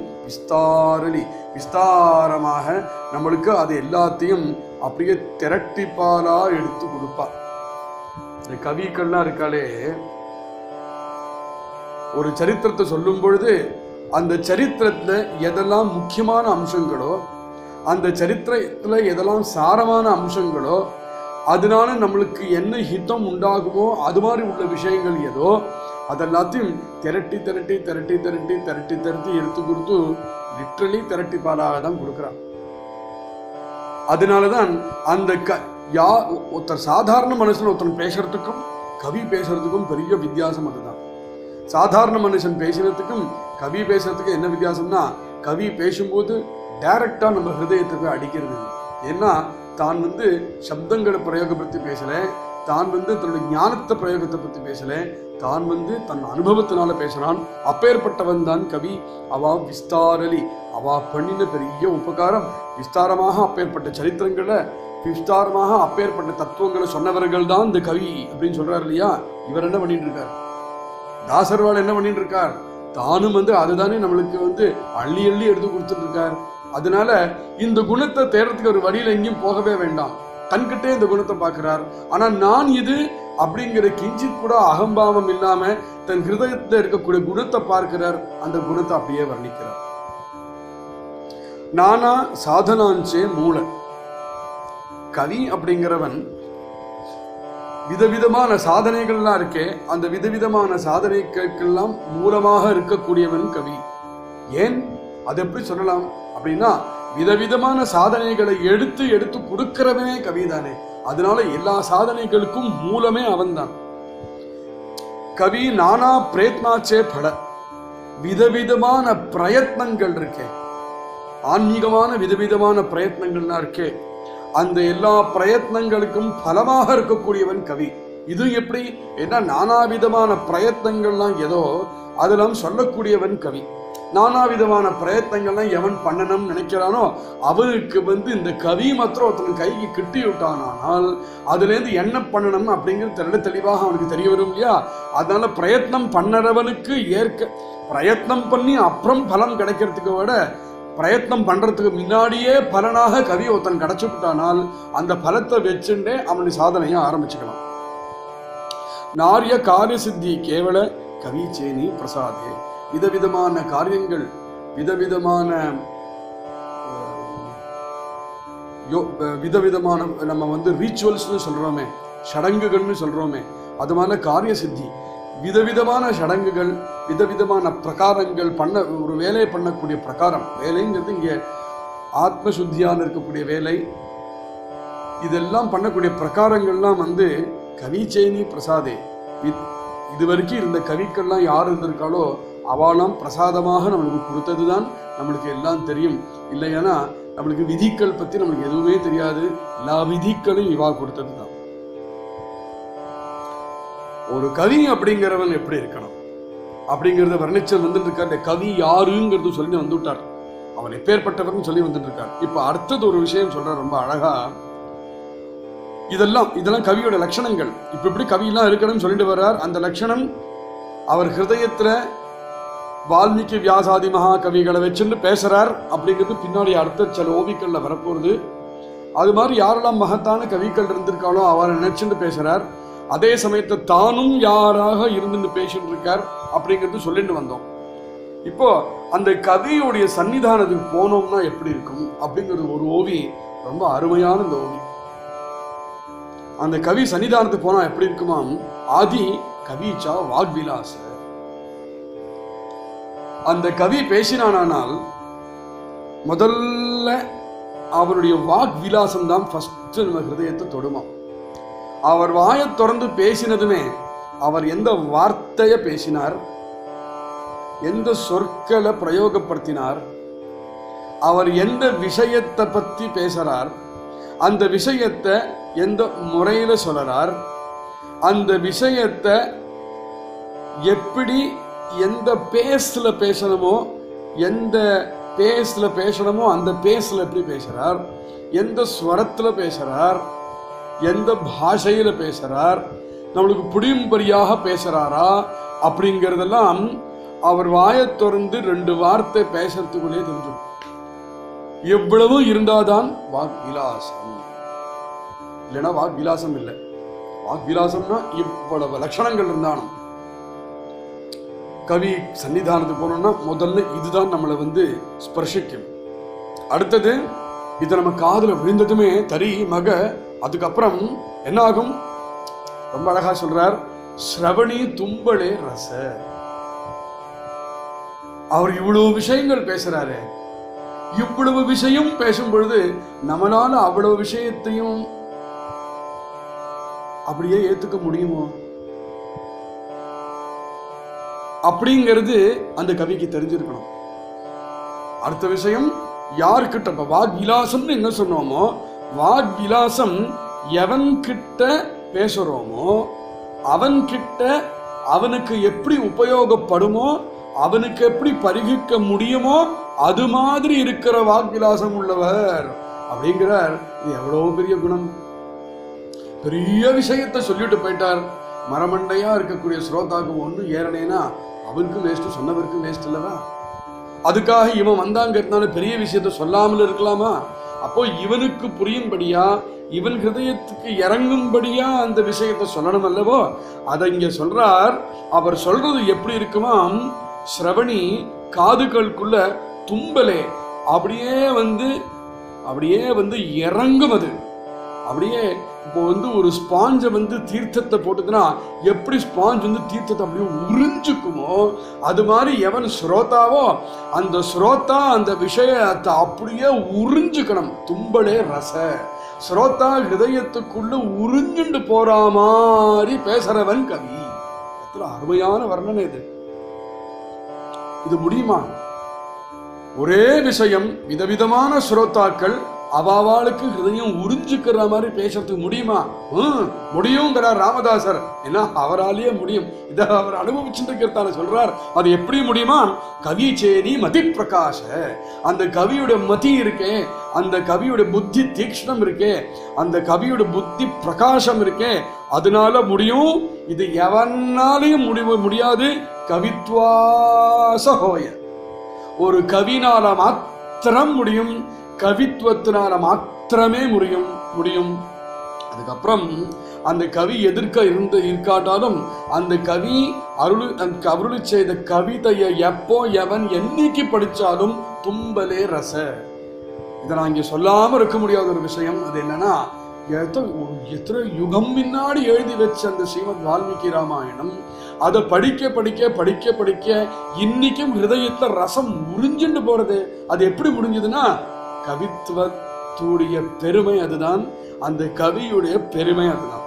விஸ்தாரமாக நம்மளுக்கு அது எல்லாத்தையும் அப்படியே திரட்டிப்பாலா எடுத்து கொடுப்பா. இந்த கவிக்கள்லாம் இருக்காளே, ஒரு சரித்திரத்தை சொல்லும் பொழுது அந்த சரித்திரத்துல எதெல்லாம் முக்கியமான அம்சங்களோ, அந்த சரித்திரத்துல எதெல்லாம் சாரமான அம்சங்களோ, அதனால நம்மளுக்கு என்ன ஹிதம் உண்டாகுமோ அது மாதிரி உள்ள விஷயங்கள் ஏதோ அதெல்லாத்தையும் திரட்டி திரட்டி திரட்டி திரட்டி திரட்டி திரட்டி எடுத்து கொடுத்து லிட்ரலி திரட்டி பாலாக தான் கொடுக்குறான். அதனாலதான் அந்த ஒருத்தர் சாதாரண மனுஷன் ஒருத்தன் பேசுறதுக்கும் கவி பேசுறதுக்கும் பெரிய வித்தியாசம். அதுதான் சாதாரண மனுஷன் பேசுறதுக்கும் கவி பேசுறதுக்கும் என்ன வித்தியாசம்னா, கவி பேசும்போது டைரக்டா நம்ம ஹிருதயத்துக்கு அடிக்கிறது. ஏன்னா தான் சப்தங்களை பிரயோகப்படுத்தி பேசல, தான் தன்னுடைய ஞானத்தை பிரயோகத்தை பத்தி பேசல, தான் தன் அனுபவத்தினால பேசுறான். அப்பேற்பட்டவன் தான் கவி. அவா விஸ்தாரலி, அவா பண்ணின பெரிய உபகாரம். விஸ்தாரமாக அப்பேற்பட்ட சரித்திரங்களை, விஸ்தாரமாக அப்பேற்பட்ட தத்துவங்களை சொன்னவர்கள் தான் இந்த கவி அப்படின்னு சொல்றாரு இல்லையா. இவர் என்ன பண்ணிட்டு இருக்கார்? தாசர்வாள் என்ன பண்ணிட்டு இருக்கார்? தானும் அதுதானே நம்மளுக்கு அள்ளி அள்ளி எடுத்து கொடுத்துட்டு இருக்கார். அதனால இந்த குணத்தை தேடுறதுக்கு ஒரு வழியில எங்கேயும் போகவே வேண்டாம், தன்கிட்டே இந்த குணத்தை பார்க்கிறார். ஆனா நான் இது அப்படிங்கிற கிஞ்சித் கூட அகம்பாவம் இல்லாம தன் ஹிருதயத்துல இருக்கக்கூடிய குணத்தை பார்க்கிறார். அந்த குணத்தை அப்படியே வர்ணிக்கிறார். நானா சாதனாஞ்சே மூல. கவி அப்படிங்கிறவன் விதவிதமான சாதனைகள்லாம் இருக்கே, அந்த விதவிதமான சாதனைகளுக்கெல்லாம் மூலமாக இருக்கக்கூடியவன் கவி. ஏன் அது எப்படி சொல்லலாம் அப்படின்னா, விதவிதமான சாதனைகளை எடுத்து எடுத்து கொடுக்கிறவனே கவிதானே. அதனால எல்லா சாதனைகளுக்கும் மூலமே அவன்தான் கவி. நானா பிரயத்னாச்சே பட. விதவிதமான பிரயத்னங்கள் இருக்கே, ஆன்மீகமான விதவிதமான பிரயத்னங்கள்லாம் இருக்கே, அந்த எல்லா பிரயத்னங்களுக்கும் பலமாக இருக்கக்கூடியவன் கவி. இது எப்படி? ஏன்னா நானாவிதமான பிரயத்னங்கள்லாம் ஏதோ அதெல்லாம் சொல்லக்கூடியவன் கவி. நானாவிதமான பிரயத்னங்கள்லாம் எவன் பண்ணணும்னு நினைக்கிறானோ அவனுக்கு இந்த கவி மாத்திரம் ஒருத்தன் கைக்கு கிட்டி விட்டானால் அதுலேருந்து என்ன பண்ணணும் அப்படிங்கிறது தெளிவாக அவனுக்கு தெரிய வரும் இல்லையா. அதனால பிரயத்னம் பண்ணறவனுக்கு பிரயத்னம் பண்ணி அப்புறம் பலன் கிடைக்கிறதுக்கு விட பிரயத்னம் பண்றதுக்கு முன்னாடியே பலனாக கவி ஒருத்தன் கிடைச்சுட்டானால் அந்த பலத்தை வச்சுட்டே அவனுடைய சாதனையை ஆரம்பிச்சுக்கலாம். நாரிய காரிய சித்தி கேவல கவி சேனி பிரசாதே. விதவிதமான காரியங்கள், விதவிதமான விதவிதமான நம்ம ரீச்சுவல்ஸ்னு சொல்றோமே, சடங்குகள்னு சொல்றோமே, அது மாதிரி காரிய சித்தி. விதவிதமான சடங்குகள், விதவிதமான பிரகாரங்கள் பண்ண ஒரு வேலையை பண்ணக்கூடிய பிரகாரம். வேலைங்கிறது இங்கே ஆத்மசுத்தியான இருக்கக்கூடிய வேலை. இதெல்லாம் பண்ணக்கூடிய பிரகாரங்கள்லாம் கவிச்சேனி பிரசாதே. இதுவரைக்கும் இருந்த கவிக்கள்லாம் யார் இருந்திருக்காளோ அவளாம் பிரசாதமாக நம்மளுக்கு கொடுத்தது தான் நம்மளுக்கு எல்லாம் தெரியும். இல்லைன்னா நம்மளுக்கு விதிகள் பத்தி நம்மளுக்கு எதுவுமே தெரியாது. எல்லா விதிகளும் இவா கொடுத்தது தான். ஒரு கவி அப்படிங்கிறவன் எப்படி இருக்கணும் அப்படிங்கிறத வர்ணிச்சல் இருக்கார். கவி யாருங்கிறது சொல்லி வந்துட்டார். அவன் எப்பேற்பட்டவர்னு சொல்லி வந்துட்டு இருக்கார். இப்ப அடுத்தது ஒரு விஷயம் சொல்ற ரொம்ப அழகா. இதெல்லாம் கவியோட லட்சணங்கள். இப்ப எப்படி கவியெல்லாம் இருக்கணும்னு சொல்லிட்டு வர்றார். அந்த லட்சணம் அவர் ஹிருதயத்துல வால்மீகி வியாசாதி மகா கவிகளை வச்சுன்னு பேசுறார் அப்படிங்கிறது பின்னாடி அடுத்த சில ஓவிக்கள்ல வரப்போகுது. அது மாதிரி யாரெல்லாம் மகத்தான கவிகள் இருந்திருக்காளோ அவரை நினைச்சுட்டு பேசுறார். அதே சமயத்தை தானும் யாராக இருந்து பேசிட்டு இருக்கார் அப்படிங்கிறது சொல்லிட்டு வந்தோம். இப்போ அந்த கவியுடைய சன்னிதானத்துக்கு போனோம்னா எப்படி இருக்கும் அப்படிங்கிறது ஒரு ஓவி, ரொம்ப அருமையான இந்த ஓவி. அந்த கவி சன்னிதானத்துக்கு போனா எப்படி இருக்குமாம்? ஆதி கவிச்சா வாக்விலாச. அந்த கவி பேசினானால் முதல்ல அவருடைய வாக் விலாசம் தான் ஃபர்ஸ்ட் நம்ம ஹிருதயத்தை தொடுமா. அவர் வாயை திறந்து பேசினதுமே அவர் எந்த வார்த்தையை பேசினார், எந்த சொற்களை பிரயோகப்படுத்தினார், அவர் எந்த விஷயத்தை பத்தி பேசுறார், அந்த விஷயத்தை எந்த முறையில சொல்றார், அந்த விஷயத்தை எப்படி எந்த பேஸ்ல பேசணுமோ, எந்த பேஸ்ல பேசணுமோ அந்த பேஸ்ல எப்படி பேசுறார், எந்த ஸ்வரத்துல பேசுறார், எந்த பாஷையில பேசுறார், நம்மளுக்கு புரியும்படியாக பேசுறாரா அப்படிங்கிறதெல்லாம் அவர் வாயை திறந்து 2 வார்த்தை பேசுறதுக்குள்ளே தெரிஞ்சிடும். எவ்வளவு இருந்தாதான் வாக் விலாசம், இல்லைன்னா வாக் விலாசம் இல்லை. வாக்விலாசம்னா இவ்வளவு லட்சணங்கள் இருந்தாலும் கவி சன்னிதானத்துக்கு போனோம்னா முதல்ல இதுதான் நம்மளை வந்து ஸ்பர்ஷிக்கும். அடுத்தது இது நம்ம காதுல விழுந்ததுமே தரி மக, அதுக்கப்புறம் என்ன ஆகும்? ரொம்ப அழகா சொல்றார், ஸ்ரவணி தும்பளே ரச. அவர் இவ்வளவு விஷயங்கள் பேசுறாரு. இவ்வளவு விஷயம் பேசும் பொழுது நம்மளால அவ்வளவு விஷயத்தையும் அப்படியே ஏத்துக்க முடியுமோ அப்படிங்கிறது அந்த கவிக்கு தெரிஞ்சிருக்கணும். அடுத்த விஷயம், யாருக்கிட்ட வாக் விலாசம் என்ன சொன்னோமோ, வாக் விலாசம் எவன் கிட்ட பேசுறோமோ அவன் கிட்ட அவனுக்கு எப்படி உபயோகப்படுமோ, அவனுக்கு எப்படி பரிகிக்க முடியுமோ அது மாதிரி இருக்கிற வாக்விலாசம் உள்ளவர் அப்படிங்கிறார். இது எவ்வளவு பெரிய குணம்! பெரிய விஷயத்தை சொல்லிட்டு போயிட்டார். மரமண்டையா இருக்கக்கூடிய ஸ்ரோதாக்கு ஒண்ணு ஏறனேனா அவருக்கும் வேஸ்ட், சொன்னவருக்கும் வேஸ்ட் இல்லவா? அதுக்காக இவன் வந்தாங்கிறதுனால பெரிய விஷயத்த சொல்லாமல் இருக்கலாமா? அப்போ இவனுக்கு புரியும்படியா, இவன் ஹிருதயத்துக்கு இறங்கும்படியா அந்த விஷயத்தை சொல்லணும் அல்லவோ? அதை இங்க சொல்றார். அவர் சொல்றது எப்படி இருக்குமாம்? ஸ்ரவணி காதுகளுக்குள்ள தும்பலே அப்படியே வந்து இறங்கும். அது அப்படியே இப்போ வந்து ஒரு ஸ்பாஞ்சை வந்து தீர்த்தத்தை போட்டுதுன்னா எப்படி ஸ்பாஞ்ச் வந்து தீர்த்தத்தை அப்படியே உறிஞ்சுக்குமோ, அது மாதிரி எவன் ஸ்ரோதாவோ அந்த ஸ்ரோதா அந்த விஷயத்தை அப்படியே உறிஞ்சுக்கணும். தும்பலே ரச, ஸ்ரோதா ஹிருதயத்துக்குள்ள உறிஞ்சுண்டு போற மாதிரி பேசுறவன் கவி. எத்தனை அருமையான வர்ணனை இது! இது முடியுமா? ஒரே விஷயம் விதவிதமான ஸ்ரோதாக்கள் அவாவாளுக்கு ஹிருதயம் உறிஞ்சுக்கிற மாதிரி பேசுறதுக்கு முடியுமா? முடியுங்கிறார் ராமதாசர். ஏன்னா அவராலேயே முடியும். இதை அவர் அனுபவிச்சுட்டு இருக்கிறதான சொல்றார். அது எப்படி முடியுமா? கவி சேதி மதி பிரகாஷ. அந்த கவியோட மதி இருக்கே, அந்த கவியோட புத்தி தீக்ஷ்ணம் இருக்கே, அந்த கவியோட புத்தி பிரகாசம் இருக்கே, அதனால முடியும். இது எவனாலையும் முடியாது. கவித்வாச ஹோய. ஒரு கவினால மாத்திரம் முடியும், கவித்துவத்தினால மாத்திரமே முடியும். அதுக்கப்புறம் அந்த கவி எதிர்க்க இருக்காட்டாலும் அந்த கவி அருளி செய்த கவிதையை எப்போ எவன் என்னைக்கு படிச்சாலும் தும்பலே ரச. இதை நான் இங்க சொல்லாம இருக்க முடியாத ஒரு விஷயம். அது என்னன்னா, எத்தனை யுகம் முன்னாடி எழுதி வச்ச அந்த ஸ்ரீமத் வால்மீகி ராமாயணம், அதை படிக்க இன்னைக்கும் ஹிருதயத்துல ரசம் உறிஞ்சுண்டு போறது. அது எப்படி முடிஞ்சதுன்னா, கவித்துவத்துடைய பெருமை அதுதான். அந்த கவியுடைய பெருமை அதுதான்.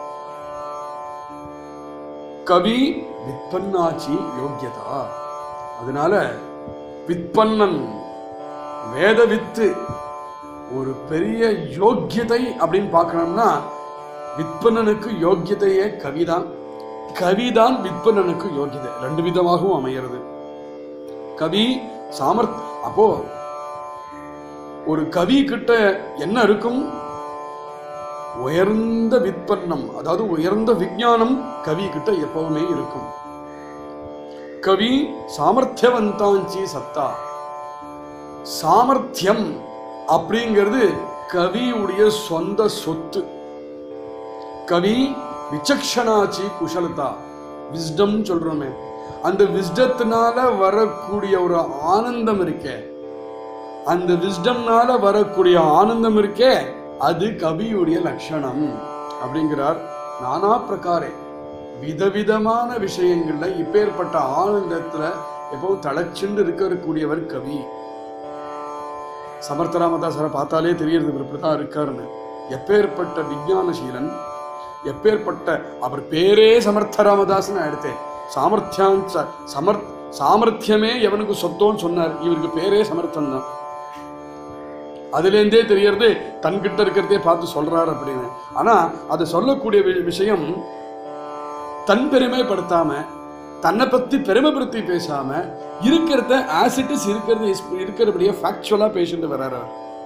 கவி வித்பன்னாச்சி யோக்கியதா. அதனால வித்பன்னன் வேத வித்து ஒரு பெரிய யோக்கியதை அப்படின்னு பார்க்கணும்னா வித்பன்னனுக்கு யோக்கியதையே கவிதான். கவிதான் வித்பன்னனுக்கு யோக்கியதை. ரெண்டு விதமாகவும் அமைகிறது. கவி அப்போ ஒரு கவி கிட்ட என்ன இருக்கும்? உயர்ந்த வித்பன்னம், அதாவது உயர்ந்த விஞ்ஞானம் கவி கிட்ட எப்பவுமே இருக்கும். கவி சாமர்த்தியவந்தாஞ்சி சத்தா. சாமர்த்தியம் அப்படிங்கிறது கவியுடைய சொந்த சொத்து. கவி விசக்ஷணாச்சி குஷலதா, விஸ்டம் சொல்றோமே, அந்த விஸ்டத்தினால வரக்கூடிய ஒரு ஆனந்தம் இருக்கே, அந்த விஸ்டம்னால வரக்கூடிய ஆனந்தம் இருக்கே, அது கவியுடைய லட்சணம் அப்படிங்கிறார். நானா பிரகாரே விதவிதமான விஷயங்கள்ல இப்பேற்பட்ட ஆனந்தத்துல எப்போ தளச்சுண்டு இருக்கக்கூடியவர் கவி. சமர்த்த ராமதாசரை பார்த்தாலே தெரியுது இவர் இப்படிதான் இருக்காருன்னு. எப்பேற்பட்ட விஞ்ஞானசீலன், எப்பேற்பட்ட அவர் பேரே சமர்த்த ராமதாசன் எடுத்தேன். சாமர்த்தியமே எவனுக்கு சொத்தோன்னு சொன்னார். இவருக்கு பேரே சமர்த்தன் தான். அதுல இருந்தே தெரியறது தன்கிட்ட இருக்கிறதே பார்த்து சொல்றாரு அப்படின்னு. ஆனா அதை சொல்லக்கூடிய விஷயம் தன் பெருமைப்படுத்தாம, தன்னை பத்தி பெருமைப்படுத்தி பேசாம, இருக்கிறத ஆசிட்டிஸ் இருக்கிறபடியே ஃபேக்சுவலா பேசிட்டு வர்றாரு.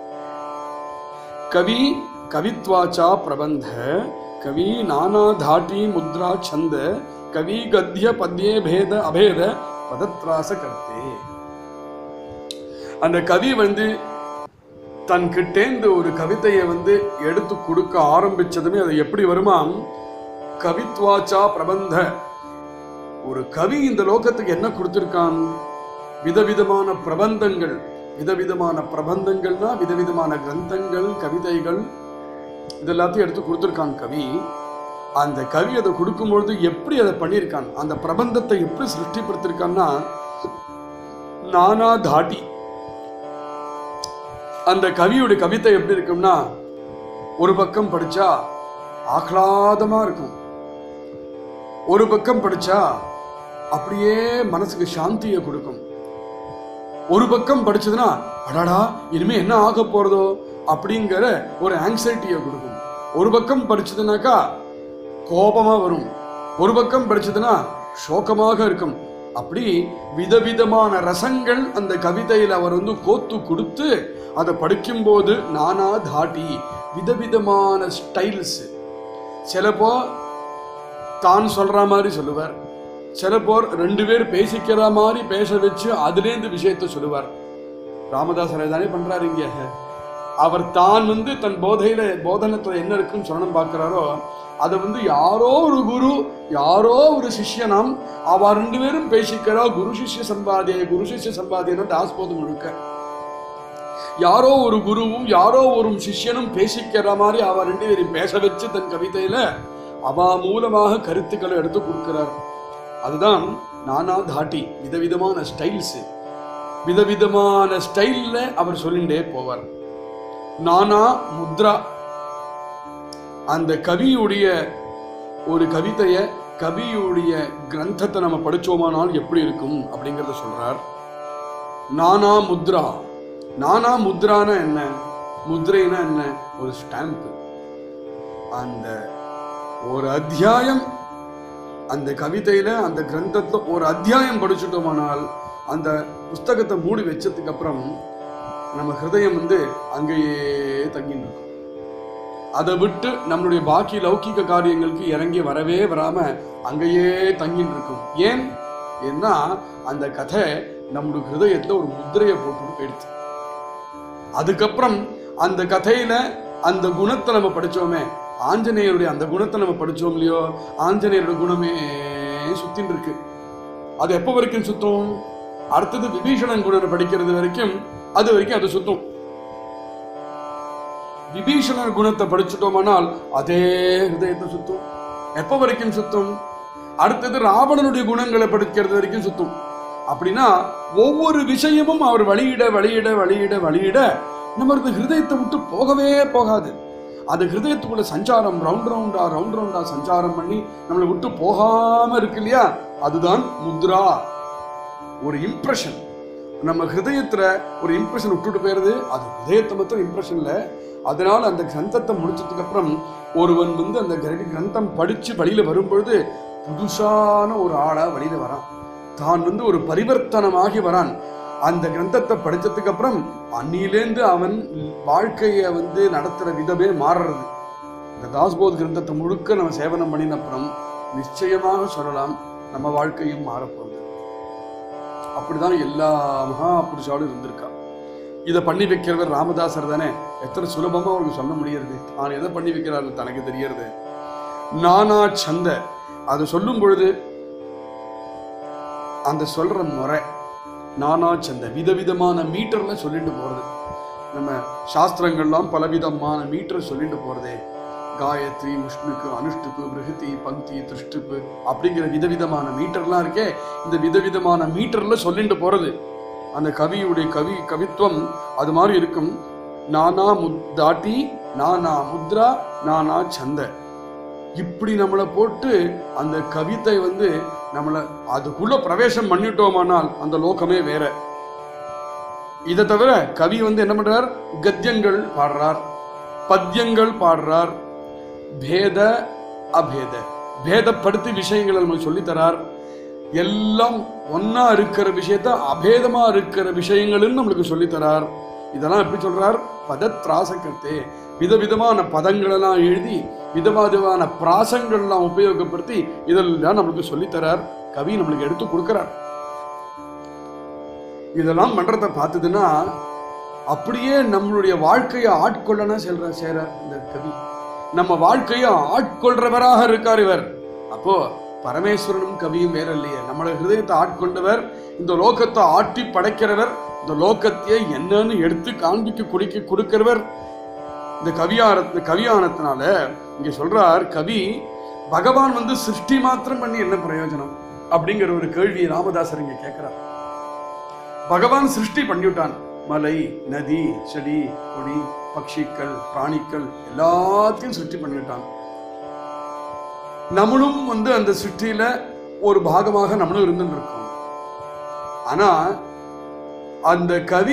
கவி கவித்வாச்சா பிரபந்த, கவி நானா தாட்டி முத்ரா சந்த, கவி கத்திய பத்யே பேத அபேத பதத்ராச கர்த்தே. அந்த கவி தன்கிட்டேந்து ஒரு கவிதையை எடுத்து கொடுக்க ஆரம்பிச்சதுமே அது எப்படி வருமா? கவித்வாச்சா பிரபந்த. ஒரு கவி இந்த லோகத்துக்கு என்ன கொடுத்திருக்கான்? விதவிதமான பிரபந்தங்கள். விதவிதமான பிரபந்தங்கள்னா விதவிதமான கிரந்தங்கள், கவிதைகள், இதெல்லாத்தையும் எடுத்து கொடுத்திருக்கான் கவி. அந்த கவி அதை கொடுக்கும்பொழுது எப்படி அதை பண்ணியிருக்கான், அந்த பிரபந்தத்தை எப்படி சிருஷ்டிப்படுத்திருக்கான்னா நானா தாட்டி. அந்த கவியுடைய கவிதை எப்படி இருக்கும்னா, ஒரு பக்கம் படிச்சா ஆஹ்லாதமா இருக்கும், ஒரு பக்கம் படிச்சா அப்படியே மனசுக்கு சாந்தியை கொடுக்கும், ஒரு பக்கம் படிச்சதுன்னா அடாடா இனிமே என்ன ஆக போறதோ அப்படிங்கிற ஒரு ஆங்ஸைட்டியை கொடுக்கும், ஒரு பக்கம் படிச்சதுனாக்கா கோபமா வரும், ஒரு பக்கம் படிச்சதுன்னா சோகமாக இருக்கும். அப்படி விதவிதமான ரசங்கள் அந்த கவிதையில் அவர் கோத்து கொடுத்து அதை படிக்கும்போது நானா தாட்டி, விதவிதமான ஸ்டைல்ஸ். சிலப்போ தான் சொல்ற மாதிரி சொல்லுவார், சில போர் ரெண்டு பேர் பேசிக்கிற மாதிரி பேச வச்சு அதுலேருந்து விஷயத்த சொல்லுவார். ராமதாசரை தானே பண்றாரு இங்க. அவர் தான் தன் போதனத்துல என்ன இருக்குன்னு சொல்லணும் பார்க்கிறாரோ அதை யாரோ ஒரு குரு, யாரோ ஒரு சிஷ்யனாம், அவ ரெண்டு பேரும் பேசிக்கிறா. குரு சிஷ்ய சம்பாதியன தாஸ்போது முழுக்க யாரோ ஒரு குருவும் யாரோ ஒரு சிஷ்யனும் பேசிக்கிற மாதிரி அவ ரெண்டு பேரும் பேச வச்சு தன் கவிதையில அவ மூலமாக கருத்துக்களை எடுத்து கொடுக்கிறார். அதுதான் நானா தாட்டி. விதவிதமான ஸ்டைல்ஸ், விதவிதமான ஸ்டைல்ல அவர் சொல்லிண்டே போவார். நானா முத்ரா. அந்த கவியுடைய ஒரு கவிதைய, கவியுடைய கிரந்தத்தை நம்ம படிச்சோமானால் எப்படி இருக்கும் அப்படிங்கறத சொல்றார். நானா முத்ரா. நானா முத்ரானா என்ன? முத்ரைனா என்ன? ஒரு ஸ்டாம்ப். அந்த ஒரு அத்தியாயம் அந்த கவிதையில, அந்த கிரந்தத்துல ஒரு அத்தியாயம் படிச்சுட்டோமானால் அந்த புஸ்தகத்தை மூடி வச்சதுக்கு அப்புறம் நம்ம ஹிருதயம் அங்கேயே தங்கின்னு இருக்கும். அதை விட்டு நம்மளுடைய பாக்கி லௌகிக காரியங்களுக்கு இறங்கி வரவே வராம அங்கேயே தங்கின்னு இருக்கும். ஏன்னா அந்த கதை நம்மளுடைய ஹிருதயத்துல ஒரு முத்திரையை போட்டு போயிடுச்சு. அதுக்கப்புறம் அந்த கதையில அந்த குணத்தை நம்ம படிச்சோமே, ஆஞ்சநேயருடைய அந்த குணத்தை நம்ம படிச்சோம் இல்லையோ, ஆஞ்சநேயருடைய குணமே சுத்தின்னு இருக்கு. அது எப்போ வரைக்கும் சுத்தும்? அடுத்தது விபீஷணன் குணத்தை படிக்கிறது வரைக்கும், அது வரைக்கும் அது சுத்தும். விபீஷணன் குணத்தை படிச்சுட்டோமானால் அதே ஹிருதயத்தை சுத்தும். எப்ப வரைக்கும் சுத்தும்? அடுத்தது ராவணனுடைய குணங்களை படிக்கிறது வரைக்கும் சுத்தும். அப்படின்னா ஒவ்வொரு விஷயமும் அவர் வழியிட வழியிட வழியிட வழியிட நம்மளுக்கு ஹிருதயத்தை விட்டு போகவே போகாது. அது ஹிருதயத்துக்குள்ள சஞ்சாரம் ரவுண்ட் ரவுண்டா சஞ்சாரம் பண்ணி நம்மளை விட்டு போகாம இருக்கு இல்லையா, அதுதான் முத்ரா. ஒரு இம்ப்ரெஷன் நம்ம ஹிருதயத்துல ஒரு இம்ப்ரெஷன் விட்டுட்டு போயிருது. அது ஹிருதயத்தை மட்டும் இம்ப்ரெஷன் இல்லை. அதனால அந்த கிரந்தத்தை முடிச்சதுக்கு அப்புறம் ஒருவன் அந்த கிரந்தம் படிச்சு வழியில வரும்பொழுது புதுசான ஒரு ஆளா வழியில வரான். தான் ஒரு பரிவர்த்தனமாகி வரான். அந்த கிரந்தத்தை படிச்சதுக்கு அப்புறம் அன்னிலேந்து அவன் வாழ்க்கைய நடத்துற விதமே மாறுறது. இந்த தாஸ்போத் கிரந்தத்தை முழுக்க நம்ம சேவனம் பண்ணின அப்புறம் நிச்சயமாக சொல்லலாம் நம்ம வாழ்க்கையும் மாறப்போகுது. அப்படிதான் எல்லா மகா புருஷாலும் இருந்திருக்கா. இதை பண்ணி வைக்கிறவர் ராமதாசர் தானே. எத்தனை சுலபமா அவருக்கு சொல்ல முடியறது. நான் எதை பண்ணி வைக்கிறாரு தனக்கு தெரியறது. நானா சந்த அதை சொல்லும் பொழுது அந்த சொல்ற முறை நானா சந்த விதவிதமான மீட்டர்ல சொல்லிட்டு போறது. நம்ம சாஸ்திரங்கள்லாம் பலவிதமான மீட்டர் சொல்லிட்டு போறதே. காயத்ரி, முஷ்ணுக்கு, அனுஷ்டுக்கு, பிருஹதி, பந்தி, திருஷ்டுப்பு அப்படிங்கிற விதவிதமான மீட்டர்லாம் இருக்கே. இந்த விதவிதமான மீட்டர்ல சொல்லிட்டு போறது அந்த கவியுடைய கவித்துவம் அது மாதிரி இருக்கும். நானா தாட்டி, நானா முத்ரா, நானா சந்த, இப்படி நம்மளை போட்டு அந்த கவிதை நம்மளை அதுக்குள்ள பிரவேசம் பண்ணிட்டோமானால் அந்த லோகமே வேற. இதை தவிர கவி என்ன பண்றார்? கத்தியங்கள் பாடுறார், பத்தியங்கள் பாடுறார், பேத அபேத பேதப்படுத்தி விஷயங்களை நமக்கு சொல்லித்தரார். எல்லாம் ஒன்னா இருக்கிற விஷயத்த அபேதமா இருக்கிற விஷயங்களும் நம்மளுக்கு சொல்லித்தரார். இதெல்லாம் எப்படி சொல்றார்? பதத்ராசகர்த்தே, விதவிதமான பதங்களெல்லாம் எழுதி விதவிதமான பிராசங்கள்லாம் உபயோகப்படுத்தி இதெல்லாம் நம்மளுக்கு சொல்லித்தரார். கவி நம்மளுக்கு எடுத்து கொடுக்கிறார். இதெல்லாம் பண்றத பார்த்ததுன்னா அப்படியே நம்மளுடைய வாழ்க்கையை ஆட்கொள்ளனா சேர இந்த கவி. நம்ம வாழ்க்கையை ஆட்கொள்றவராக இருக்கார் இவர். அப்போ பரமேஸ்வரனும் கவியும் வேற இல்லையே, நம்மளோட ஹிருதயத்தை ஆட்கொண்டவர், இந்த லோகத்தை ஆட்டி படைக்கிறவர், இந்த லோகத்தையே என்னன்னு எடுத்து காண்பிக்க கொடுக்கிறவர் இந்த கவியானத்தினால. இங்க சொல்றார் கவி, பகவான் சிருஷ்டி மாத்திரம் பண்ணி என்ன பிரயோஜனம் அப்படிங்கிற ஒரு கேள்வி ராமதாசர் இங்க கேட்கிறார். பகவான் சிருஷ்டி பண்ணிவிட்டான், மலை, நதி, செடி, கொடி, பட்சிகள், பிராணிகள் எல்லாத்தையும் சிருஷ்டி பண்ணிவிட்டான். நம்மளும் அந்த சிருஷ்டியில ஒரு பாகமாக நம்மளும் இருந்துட்டு இருக்கோம். ஆனா அந்த கவி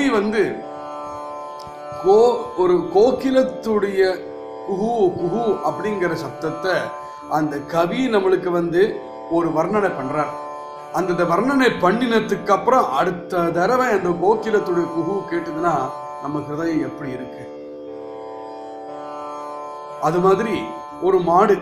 ஒரு கோகிலத்துடைய குஹு குஹு அப்படிங்கிற சப்தத்தை அந்த கவி நம்மளுக்கு ஒரு வர்ணனை பண்றார். அந்த வர்ணனை பண்ணினதுக்கு அப்புறம் அடுத்த தடவை அந்த கோகிலத்துடைய குஹு கேட்டதுன்னா நம்ம ஹிருதயம் எப்படி இருக்கு. அது மாதிரி ஒரு மாடு,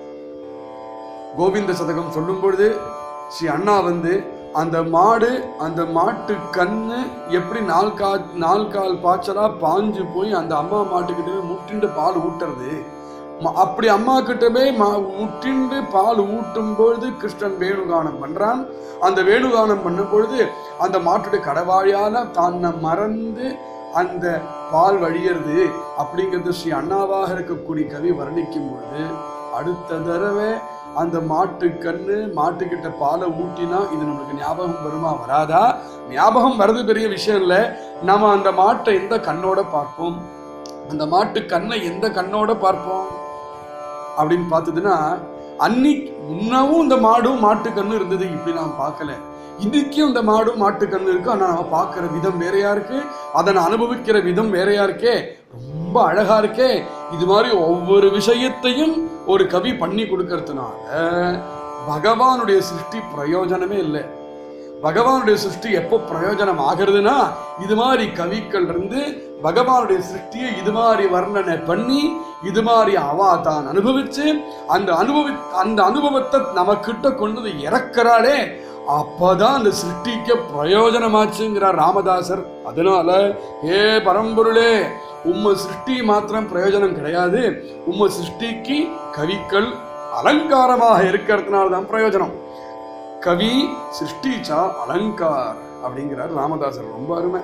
கோவிந்த சதகம் சொல்லும் பொழுது ஸ்ரீ அண்ணா அந்த மாடு, அந்த மாட்டு கண்ணு எப்படி நால் கால் பாய்ச்சலா பாஞ்சு போய் அந்த அம்மா மாட்டுக்கிட்டவே முட்டிண்டு பால் ஊட்டுறது, அப்படி அம்மா கிட்டவே முட்டிண்டு பால் ஊட்டும் பொழுது கிருஷ்ணன் வேணுகானம் பண்றான். அந்த வேணுகானம் பண்ணும் பொழுது அந்த மாட்டுடைய கடவாயால தன்னை மறந்து அந்த பால் வழியறது அப்படிங்கிறது ஸ்ரீ அண்ணாவாக இருக்கக்கூடிய கவி வர்ணிக்கும் பொழுது அடுத்த தடவை அந்த மாட்டு கண்ணு மாட்டுக்கிட்ட பாலை ஊட்டினா இது நம்மளுக்கு ஞாபகம் வருமா வராதா? ஞாபகம் வர்றது பெரிய விஷயம் இல்லை. நம்ம அந்த மாட்டை எந்த கண்ணோட பார்ப்போம், அந்த மாட்டு கண்ணை எந்த கண்ணோட பார்ப்போம் அப்படின்னு பார்த்ததுன்னா, அன்னைக்கு முன்னவும் இந்த மாடும் மாட்டு கண்ணு இருந்தது, இப்படி நாம் பார்க்கல. இன்னைக்கும் இந்த மாடும் மாட்டு கண்ணு இருக்கு, ஆனா நம்ம பார்க்கிற விதம் வேறையா இருக்கு, அதனை அனுபவிக்கிற விதம் வேறையா இருக்கே, ரொம்ப அழகா இருக்கே. இது மாதிரி ஒவ்வொரு விஷயத்தையும் ஒரு கவி பண்ணி கொடுக்கறதுனால பகவானுடைய சிருஷ்டி பிரயோஜனமே இல்லை. பகவானுடைய சிருஷ்டி எப்போ பிரயோஜனம் ஆகிறதுனா, இது மாதிரி கவிகள் பகவானுடைய சிருஷ்டியை இது மாதிரி வர்ணனை பண்ணி இது மாதிரி அவா தான் அனுபவிச்சு அந்த அனுபவத்தை நமக்கிட்ட கொண்டு இறக்கிறாளே, அப்பதான் அந்த சிருஷ்டிக்கு பிரயோஜனமாச்சுங்கிறார் ராமதாசர். அதனால ஏ பரம்பொருளே, உம்ம சிருஷ்டி மாத்திரம் பிரயோஜனம் கிடையாது, உம்ம சிருஷ்டிக்கு கவிகள் அலங்காரமாக இருக்கிறதுனால தான் பிரயோஜனம். கவி சிருஷ்டிச்சா அலங்கார் அப்படிங்கிறார் ராமதாசர். ரொம்ப அருமை.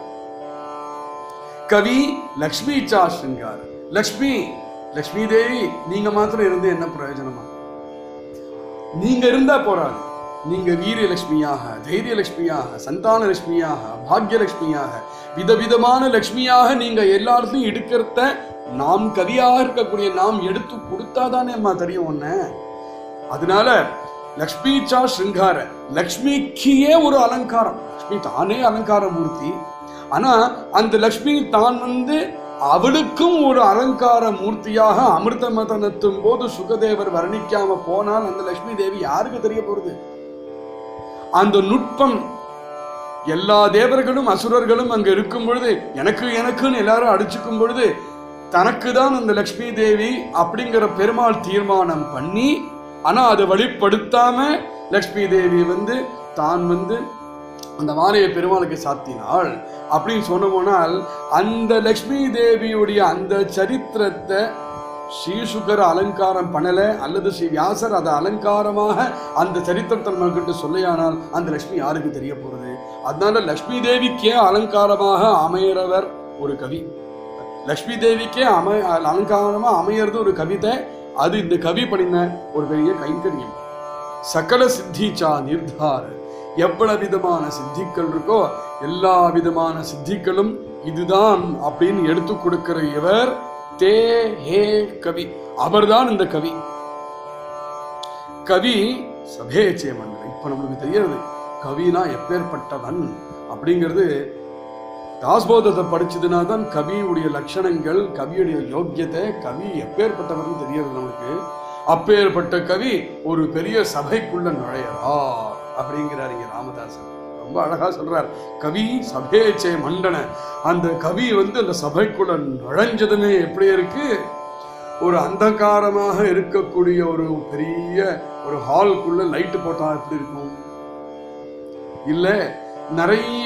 கவி லக்ஷ்மிச்சா ஸ்ருங்கார். லக்ஷ்மி தேவி நீங்க மாத்திரம் இருந்து என்ன பிரயோஜனமா? நீங்க இருந்தா போறாது. நீங்க வீரியலட்சுமியாக, தைரியலட்சுமியாக, சந்தான லட்சுமியாக, பாக்யலட்சுமியாக, விதவிதமான லட்சுமியாக நீங்க எல்லாத்தையும் எடுக்கிறத நாம் கவியாக இருக்கக்கூடிய நாம் எடுத்து கொடுத்தாதானே அம்மா தெரியும் ஒண்ணு. அதனால லக்ஷ்மிச்சா ஸ்ருங்கார, லக்ஷ்மிக்கே ஒரு அலங்காரம். லக்ஷ்மி தானே அலங்கார மூர்த்தி. ஆனா அந்த லக்ஷ்மி தான் அவளுக்கும் ஒரு அலங்கார மூர்த்தியாக அமிர்த மதனத்தும் போது சுகதேவர் வர்ணிக்காம போனால் அந்த லக்ஷ்மி தேவி யாருக்கு தெரிய போறது? அந்த நுட்பம் எல்லா தேவர்களும் அசுரர்களும் அங்க இருக்கும் பொழுது எனக்குன்னு எல்லாரும் அடிச்சுக்கும் பொழுது தனக்கு தான் அந்த லக்ஷ்மி தேவி அப்படிங்கிற பெருமாள் தீர்மானம் பண்ணி, ஆனா அதை வெளிப்படுத்தாம லக்ஷ்மி தேவி தான் அந்த மாலையை பெருமாளுக்கு சாத்தினாள் அப்படின்னு சொன்ன போனால், அந்த லக்ஷ்மி தேவியுடைய அந்த சரித்திரத்தை ஸ்ரீசுகர் அலங்காரம் பண்ணல, அல்லது ஸ்ரீ வியாசர் அதை அலங்காரமாக அந்த சரித்திரத்தை நம்மகிட்ட சொல்லையானால் அந்த லக்ஷ்மி யாருக்கு தெரிய போறது? அதனால லக்ஷ்மி தேவிக்கே அலங்காரமாக அமையறவர் ஒரு கவி. லக்ஷ்மி தேவிக்கே அலங்காரமா அமையறது ஒரு கவிதை. அது இந்த கவி பண்ணின ஒரு பெரிய கைங்கரியம். சகல சித்திச்சா நிர்தார, எவ்வளவு விதமான சித்திகள் இருக்கோ எல்லா விதமான சித்திகளும் இதுதான் அப்படின்னு எடுத்து கொடுக்கிற இவர் தே ஹே கவி. அவர்தான் இந்த கவி. கவி சபேச்சே மன்னர். இப்ப நம்மளுக்கு தெரியாது கவினா எப்பேற்பட்டவன் அப்படிங்கிறது. தாஸ்போதத்தை படிச்சதுனா தான் கவியுடைய லட்சணங்கள், கவியுடைய யோக்கியத்தை, கவி எப்பேற்பட்டவன் தெரியாது நமக்கு. அப்பேற்பட்ட கவி ஒரு பெரிய சபைக்குள்ள நுழையறார் அப்படிங்கிறார் இங்க ராமதாசன். ரொம்ப அழகா சொல்றார். கவி சபேச்சே மண்டன. அந்த கவி அந்த சபைக்குள்ள நுழைஞ்சதுமே எப்படி இருக்கு? ஒரு அந்தகாரமாக இருக்கக்கூடிய ஒரு பெரிய ஒரு ஹால்குள்ள லைட்டு போட்டா எப்படி இருக்கும்? இல்ல நிறைய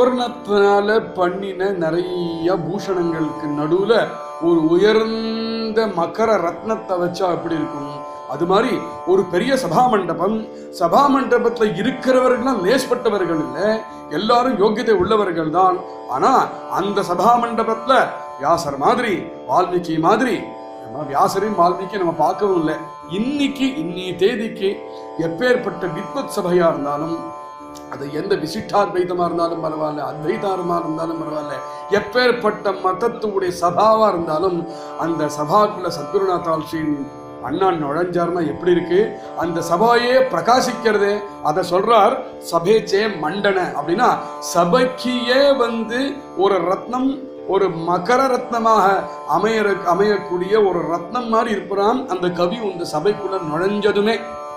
சுவர்ணத்தினால பண்ணின நிறைய பூஷணங்களுக்கு நடுவுல ஒரு உயர்ந்த வந்த மக்கர ரத்னத்தை வச்சா எப்படி இருக்கும்? அது மாதிரி ஒரு பெரிய சபா மண்டபம், சபா மண்டபத்துல இருக்கிறவர்கள் லேஸ்பட்டவர்கள் இல்லை, எல்லாரும் யோகியதை உள்ளவர்கள் தான். ஆனா அந்த சபா மண்டபத்துல வியாசர் மாதிரி, வால்மீகி மாதிரி, வியாசரின் வால்மீகி நம்ம பார்க்கவும் இல்லை. இன்னி தேதிக்கு எப்பேற்பட்ட வித்வத் சபையா இருந்தாலும், அது எந்த விசிஷ்டாத்வைதமா இருந்தாலும் பரவாயில்ல, அத்வைதாரமா இருந்தாலும் பரவாயில்ல, எப்பேற்பட்ட மதத்துடைய சபாவா இருந்தாலும் அந்த சபாக்குள்ள சத்குருநாத்தால் ஸ்ரீ அண்ணா நுழைஞ்சார்னா எப்படி இருக்கு? அந்த சபையே பிரகாசிக்கிறதே. அதை சொல்றார் சபேச்சே மண்டன அப்படின்னா, சபைக்கியே ஒரு ரத்னம், ஒரு மகர ரத்னமாக அமையக்கூடிய ஒரு ரத்னம் மாதிரி இருப்பான் அந்த கவி இந்த சபைக்குள்ள நுழைஞ்சதுமே.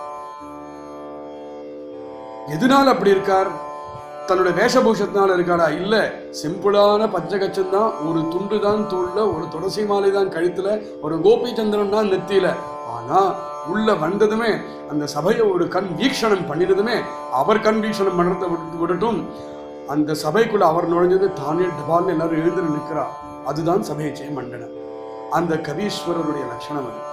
எதனால அப்படி இருக்கார்? தன்னுடைய வேஷபூஷத்தினால இருக்காரா? இல்ல, சிம்பிளான பஞ்சகச்சம் தான், ஒரு துண்டு தான் தோல்ல, ஒரு துளசி மாலை தான் கழுத்துல, ஒரு கோபி சந்திரன் தான் நெத்தியில. ஆனா உள்ள வந்ததுமே அந்த சபையை ஒரு கண் வீக்ஷணம் பண்ணினதுமே, அவர் கண் வீக்ஷணம் பண்றதை விடட்டும், அந்த சபைக்குள்ள அவர் நுழைஞ்சது தானே டபால்னு எல்லாரும் எழுந்து நிற்கிறார். அதுதான் சபேச்சே மண்டனம். அந்த கவீஸ்வரருடைய லட்சணம் அது.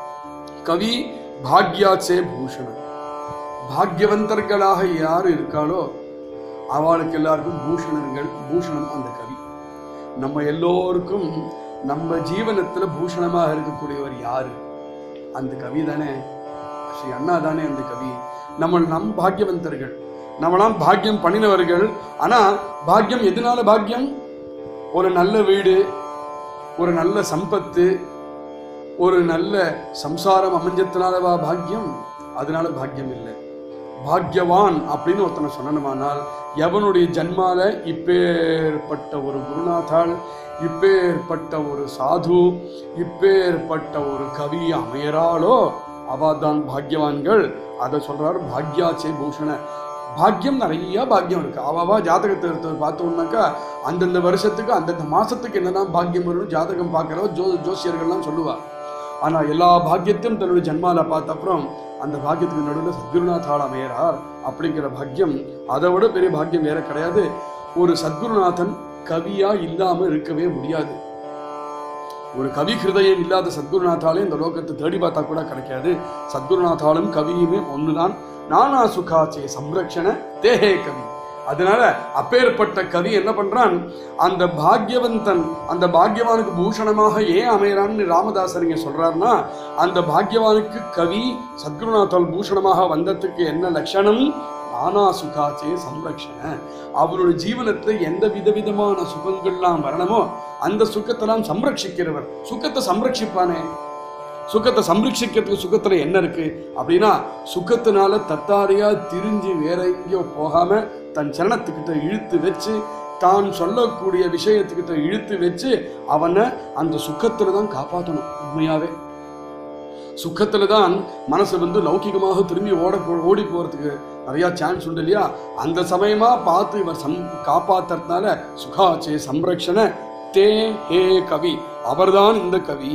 கவி பாக்யாச்சே பூஷணம். பாக்யவந்தர்களாக யாரு இருக்காளோ அவளுக்கு எல்லாருக்கும் பூஷணம் அந்த கவி. நம்ம எல்லோருக்கும் நம்ம ஜீவனத்துல பூஷணமாக இருக்கக்கூடியவர் யாரு? அந்த கவி தானே, ஸ்ரீ அண்ணா தானே அந்த கவி. நம் பாக்யவந்தர்கள், நம்மளாம் பாக்கியம் பண்ணினவர்கள். ஆனா பாக்கியம் எதனால பாக்கியம்? ஒரு நல்ல வீடு, ஒரு நல்ல சம்பத்து, ஒரு நல்ல சம்சாரம் அமைஞ்சத்தினாலவா பாக்கியம்? அதனால பாக்கியம் இல்லை. பாக்யவான் அப்படின்னு ஒருத்தனை சொல்லணுமானால், எவனுடைய ஜன்மால இப்பேற்பட்ட ஒரு குருநாதாள், இப்பேற்பட்ட ஒரு சாது, இப்பேற்பட்ட ஒரு கவி அமையறாளோ அவாதான் பாக்யவான்கள். அதை சொல்றாரு பாக்யாச்சே பூஷண. பாக்கியம் நிறைய பாக்கியம் இருக்கு. அவாவா ஜாதகத்தை எடுத்து பார்த்தோம்னாக்கா அந்தந்த வருஷத்துக்கு அந்தந்த மாசத்துக்கு என்னதான் பாக்கியம் வரும்னு ஜாதகம் பார்க்கிறவ ஜோசியர்கள்லாம் சொல்லுவா. ஆனா எல்லா பாக்கியத்தையும் தன்னுடைய ஜன்மால பார்த்த அப்புறம் அந்த பாக்கியத்துக்கு நடுவில் சத்குருநாத்தால் அமையறார் அப்படிங்கிற பாக்கியம், அதை விட பெரிய பாக்கியம் வேற கிடையாது. ஒரு சத்குருநாதன் கவியா இல்லாம இருக்கவே முடியாது. ஒரு கவி ஹிருதயம் இல்லாத சத்குருநாத்தாலே இந்த லோகத்தை தேடி பார்த்தா கூட கிடைக்காது. சத்குருநாத்தாலும் கவியுமே ஒண்ணுதான். நானா சுகாச்சே சம்ரக்ஷண தேஹே கவி. அதனால அப்பேற்பட்ட கவி என்ன பண்றான்? அந்த பாக்யவந்தன், அந்த பாக்யவானுக்கு பூஷணமாக ஏன் அமையறான்னு ராமதாசர் இங்க சொல்றாருன்னா, அந்த பாக்யவானுக்கு கவி சத்குருநாத்தால் பூஷணமாக வந்ததுக்கு என்ன லட்சணம்? நானா சுகாச்சே சம்ரக்ஷண. அவருடைய ஜீவனத்துல எந்த விதவிதமான சுகங்கள்லாம் வரணுமோ அந்த சுகத்தெல்லாம் சம்ரட்சிக்கிறவர். சுகத்தை சம்ரட்சிப்பானே. சுகத்தை சம்ரட்சிக்கிறதுக்கு சுகத்துல என்ன இருக்கு அப்படின்னா, சுகத்தினால தத்தாரியா திரிஞ்சு வேற எங்கேயோ போகாம தன் சரணத்துக்கிட்ட இழுத்து வச்சு, தான் சொல்லக்கூடிய விஷயத்துக்கிட்ட இழுத்து வச்சு அவனை அந்த சுகத்துல தான் காப்பாற்றணும். உண்மையாவே சுகத்துல தான் மனசு லௌகிகமாக திரும்பி ஓடி போறதுக்கு நிறைய சான்ஸ் உண்டு இல்லையா? அந்த சமயமா பார்த்து இவர் காப்பாத்துறதுனால சுகாச்சே சம்ரக்ஷண தே ஹே கவி. அவர்தான் இந்த கவி.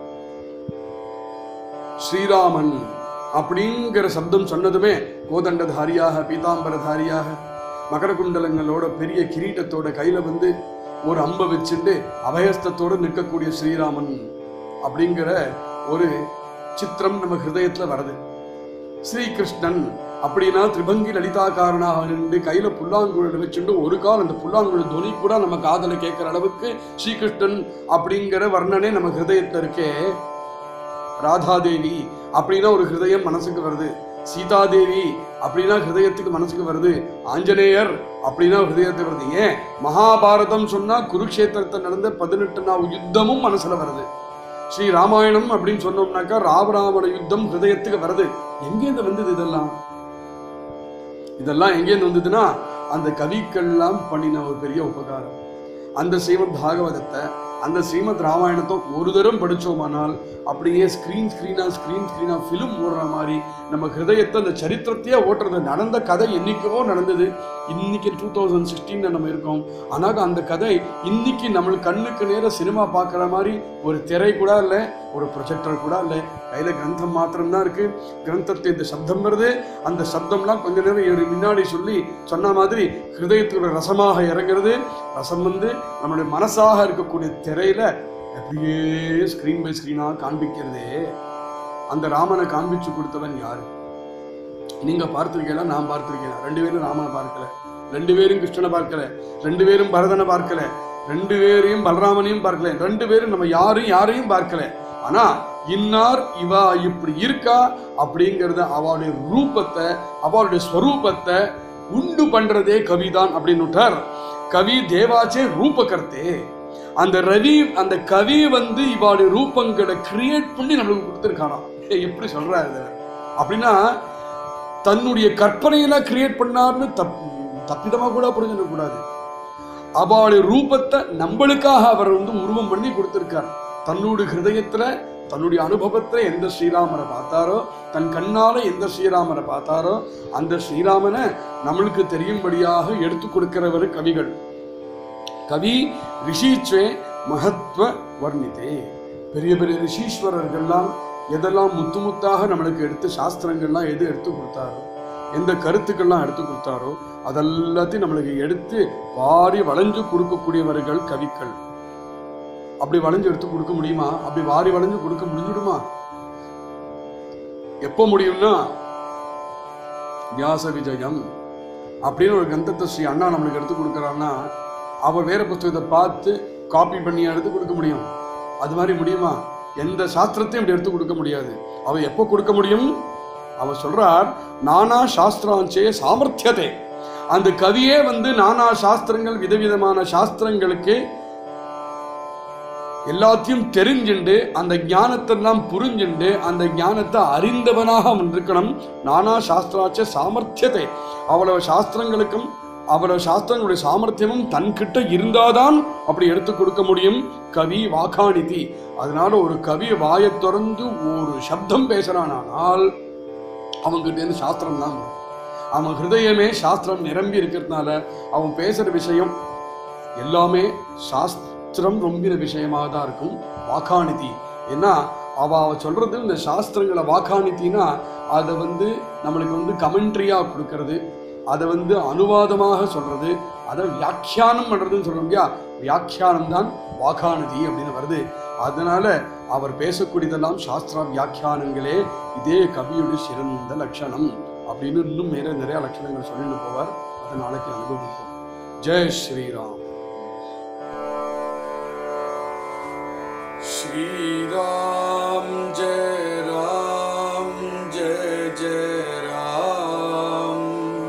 ஸ்ரீராமன் அப்படிங்கிற சப்தம் சொன்னதுமே கோதண்டதாரியாக, பீதாம்பரதாரியாக, மகர குண்டலங்களோட பெரிய கிரீட்டத்தோட கையில ஒரு அம்பை வச்சுட்டு அபயஸ்தத்தோடு நிற்கக்கூடிய ஸ்ரீராமன் அப்படிங்கிற ஒரு சித்திரம் நம்ம ஹிருதயத்துல வருது. ஸ்ரீகிருஷ்ணன் அப்படின்னா திரிபங்கி லலிதாக்காரனாக நின்று கையில புல்லாங்குழல் வச்சுட்டு ஒரு கால் அந்த புல்லாங்குழல் துணி கூட நம்ம காதல கேட்கிற அளவுக்கு ஸ்ரீகிருஷ்ணன் அப்படிங்கிற வர்ணனே நம்ம ஹிருதயத்துல இருக்கே. ராதாதேவி அப்படின்னா ஒரு ஹிருதயம் மனசுக்கு வருது. சீதாதேவி அப்படின்னா ஹிருதயத்துக்கு மனசுக்கு வருது. ஆஞ்சநேயர் அப்படின்னா ஹிருதயத்துக்கு வருது. ஏன் மகாபாரதம் சொன்னா குருக்ஷேத்திரத்தில் நடந்த 18 யுத்தமும் மனசுல வருது. ஸ்ரீ ராமாயணம் அப்படின்னு சொன்னோம்னாக்கா ராமராவண யுத்தம் ஹிருதயத்துக்கு வருது. எங்கேருந்து வந்தது இதெல்லாம் எங்கேருந்து வந்ததுன்னா அந்த கவிக்கெல்லாம் பண்ணின ஒரு பெரிய உபகாரம். அந்த ஸ்ரீமத் பாகவதத்தை, அந்த ஸ்ரீமத் ராமாயணத்தை ஒரு தரம் படிச்சோமானால் அப்படியே ஸ்கிரீனா ஃபிலிம் ஓடுற மாதிரி நம்ம ஹிருதயத்தை அந்த சரித்திரத்தையே ஓட்டுறது. நடந்த கதை என்னைக்கோ நடந்தது. இன்னைக்கு 2016 நம்ம இருக்கோம். ஆனால் அந்த கதை இன்னைக்கு நம்மளுக்கு கண்ணுக்கு நேரம் சினிமா பார்க்குற மாதிரி ஒரு திரை கூட இல்லை, ஒரு ப்ரொஜெக்டர் கூட இல்லை. கையில் கிரந்தம் மாத்திரம்தான் இருக்கு. கிரந்தத்தை இந்த சப்தம் வருது. அந்த சப்தம்லாம் கொஞ்ச நேரம் முன்னாடி சொன்ன மாதிரி ஹிருதயத்துக்கு ரசமாக இறங்குறது. ரசம் நம்மளுடைய மனசாக இருக்கக்கூடிய திரையில அப்படியே ஸ்கிரீன் பை ஸ்கிரீனா காண்பிக்கிறதே அந்த ராமனை காண்பிச்சு கொடுத்தவன் யாரு? நீங்க பார்த்திருக்கீங்களா? நான் பார்த்திருக்கேன். 2 பேரும் ராமனை பார்க்கல, 2 பேரும் கிருஷ்ணனை பார்க்கல, 2 பேரும் பரதனை பார்க்கல, 2 பேரையும் பலராமனையும் பார்க்கல, 2 பேரும் நம்ம யாரையும் பார்க்கல. ஆனா இன்னார் இவா இப்படி இருக்கா அப்படிங்கறத அவளுடைய ரூபத்தை, அவளுடைய ஸ்வரூபத்தை உண்டு பண்றதே கவிதான் அப்படின்னு விட்டார். கவி தேவாச்சே ரூபகர்த்தே. அந்த ரவி, அந்த கவி வந்து இவாளுடைய ரூபங்களை கிரியேட் பண்ணி நம்மளுக்கு கொடுத்துருக்கானா. எப்படி சொல்றாரு அப்படின்னா, தன்னுடைய கற்பனையெல்லாம் கிரியேட் பண்ணார்னு தப்பிதமா கூட புரிஞ்சுக்க கூடாது. அவளுடைய ரூபத்தை நம்மளுக்காக அவர் வந்து உருவம் பண்ணி கொடுத்திருக்கார். தன்னுடைய ஹிருதயத்துல, தன்னுடைய அனுபவத்துல எந்த ஸ்ரீராமரை பார்த்தாரோ, தன் கண்ணால எந்த ஸ்ரீராமரை பார்த்தாரோ அந்த ஸ்ரீராமனை நம்மளுக்கு தெரியும்படியாக எடுத்து கொடுக்கிறவர் கவிகள். கவி ரிஷீச்வே மகத்வ வர்ணித்தே. பெரிய பெரிய ரிஷீஸ்வரர்கள்லாம் எதெல்லாம் முத்து முத்தாக நம்மளுக்கு எடுத்து சாஸ்திரங்கள்லாம் எது எடுத்து கொடுத்தாரோ, எந்த கருத்துக்கள்லாம் எடுத்து கொடுத்தாரோ அதெல்லாத்தையும் நம்மளுக்கு எடுத்து வாரி வளைஞ்சு கொடுக்கக்கூடியவர்கள் கவிகள். அப்படி வளைஞ்சு எடுத்து கொடுக்க முடியுமா? அப்படி வாரி வளைஞ்சு கொடுக்க முடிஞ்சிடுமா? எப்ப முடியும்னா வியாச விஜயம் அப்படின்னு ஒரு கிரந்தத்தை ஸ்ரீ அண்ணா நம்மளுக்கு எடுத்து கொடுக்கறான்னா, அவ வேற புத்தகத்தை பார்த்து காப்பி பண்ணி எடுத்து கொடுக்க முடியும். அது மாதிரி முடியுமா? எந்த சாஸ்திரத்தையும் அப்படி எடுத்து கொடுக்க முடியாது. அவ எப்போ கொடுக்க முடியும்? அவ சொல்றார், நானா சாஸ்திராஞ்சே சாமர்த்தியதே. அந்த கவியே வந்து நானா சாஸ்திரங்கள், விதவிதமான சாஸ்திரங்களுக்கு எல்லாத்தையும் தெரிஞ்சுண்டு, அந்த ஞானத்தெல்லாம் புரிஞ்சுண்டு, அந்த ஞானத்தை அறிந்தவனாக அவன் இருக்கணும். நானா சாஸ்திராச்சே சாமர்த்தியதே. அவ்வளவு சாஸ்திரங்களுக்கும் அவ்வளவு சாஸ்திரங்களுடைய சாமர்த்தியமும் தன்கிட்ட இருந்தாதான் அப்படி எடுத்து கொடுக்க முடியும். கவி வாக்காணிதி. அதனால ஒரு கவி வாயை திறந்து ஒரு சப்தம் பேசுறானால் அவன்கிட்ட இருந்து சாஸ்திரம் தான் வரும். அவன் ஹிருதயமே சாஸ்திரம் நிரம்பி இருக்கிறதுனால அவன் பேசுற விஷயம் எல்லாமே சாஸ்திரம் ரொம்பின விஷயமாக தான் இருக்கும். வாக்காணிதி. ஏன்னா அவ சொல்றது இந்த சாஸ்திரங்களை வாக்காணித்தினா அதை வந்து நம்மளுக்கு வந்து கமெண்ட்ரியா கொடுக்கறது, அதை வந்து அனுவாதமாக சொல்றது, அதை வியாக்கியானம் பண்றதுன்னு சொல்றோம் இல்லையா? வியாக்கியானம் தான் வாக்காணிதி அப்படின்னு வருது. அதனால அவர் பேசக்கூடியதெல்லாம் சாஸ்திர வியாக்கியானங்களே. இதே கவியுடைய சிறந்த லட்சணம் அப்படின்னு இன்னும் நிறைய லட்சணங்கள் சொல்லிட்டு போவார். அதை நாளைக்கு அனுபவிப்போம். ஜெய் ஸ்ரீராம். ஸ்ரீராம் ஜெய ராம் ஜெய ஜெய ராம்.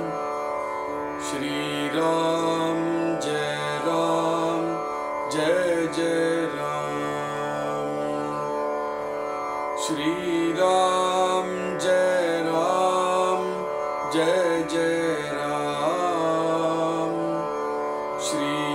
ஸ்ரீராம் ஜெய ராம் ஜெய ஜெய ராம். ஸ்ரீராம் ஜெய ராம் ஜெய ஜெய ராம். ஸ்ரீ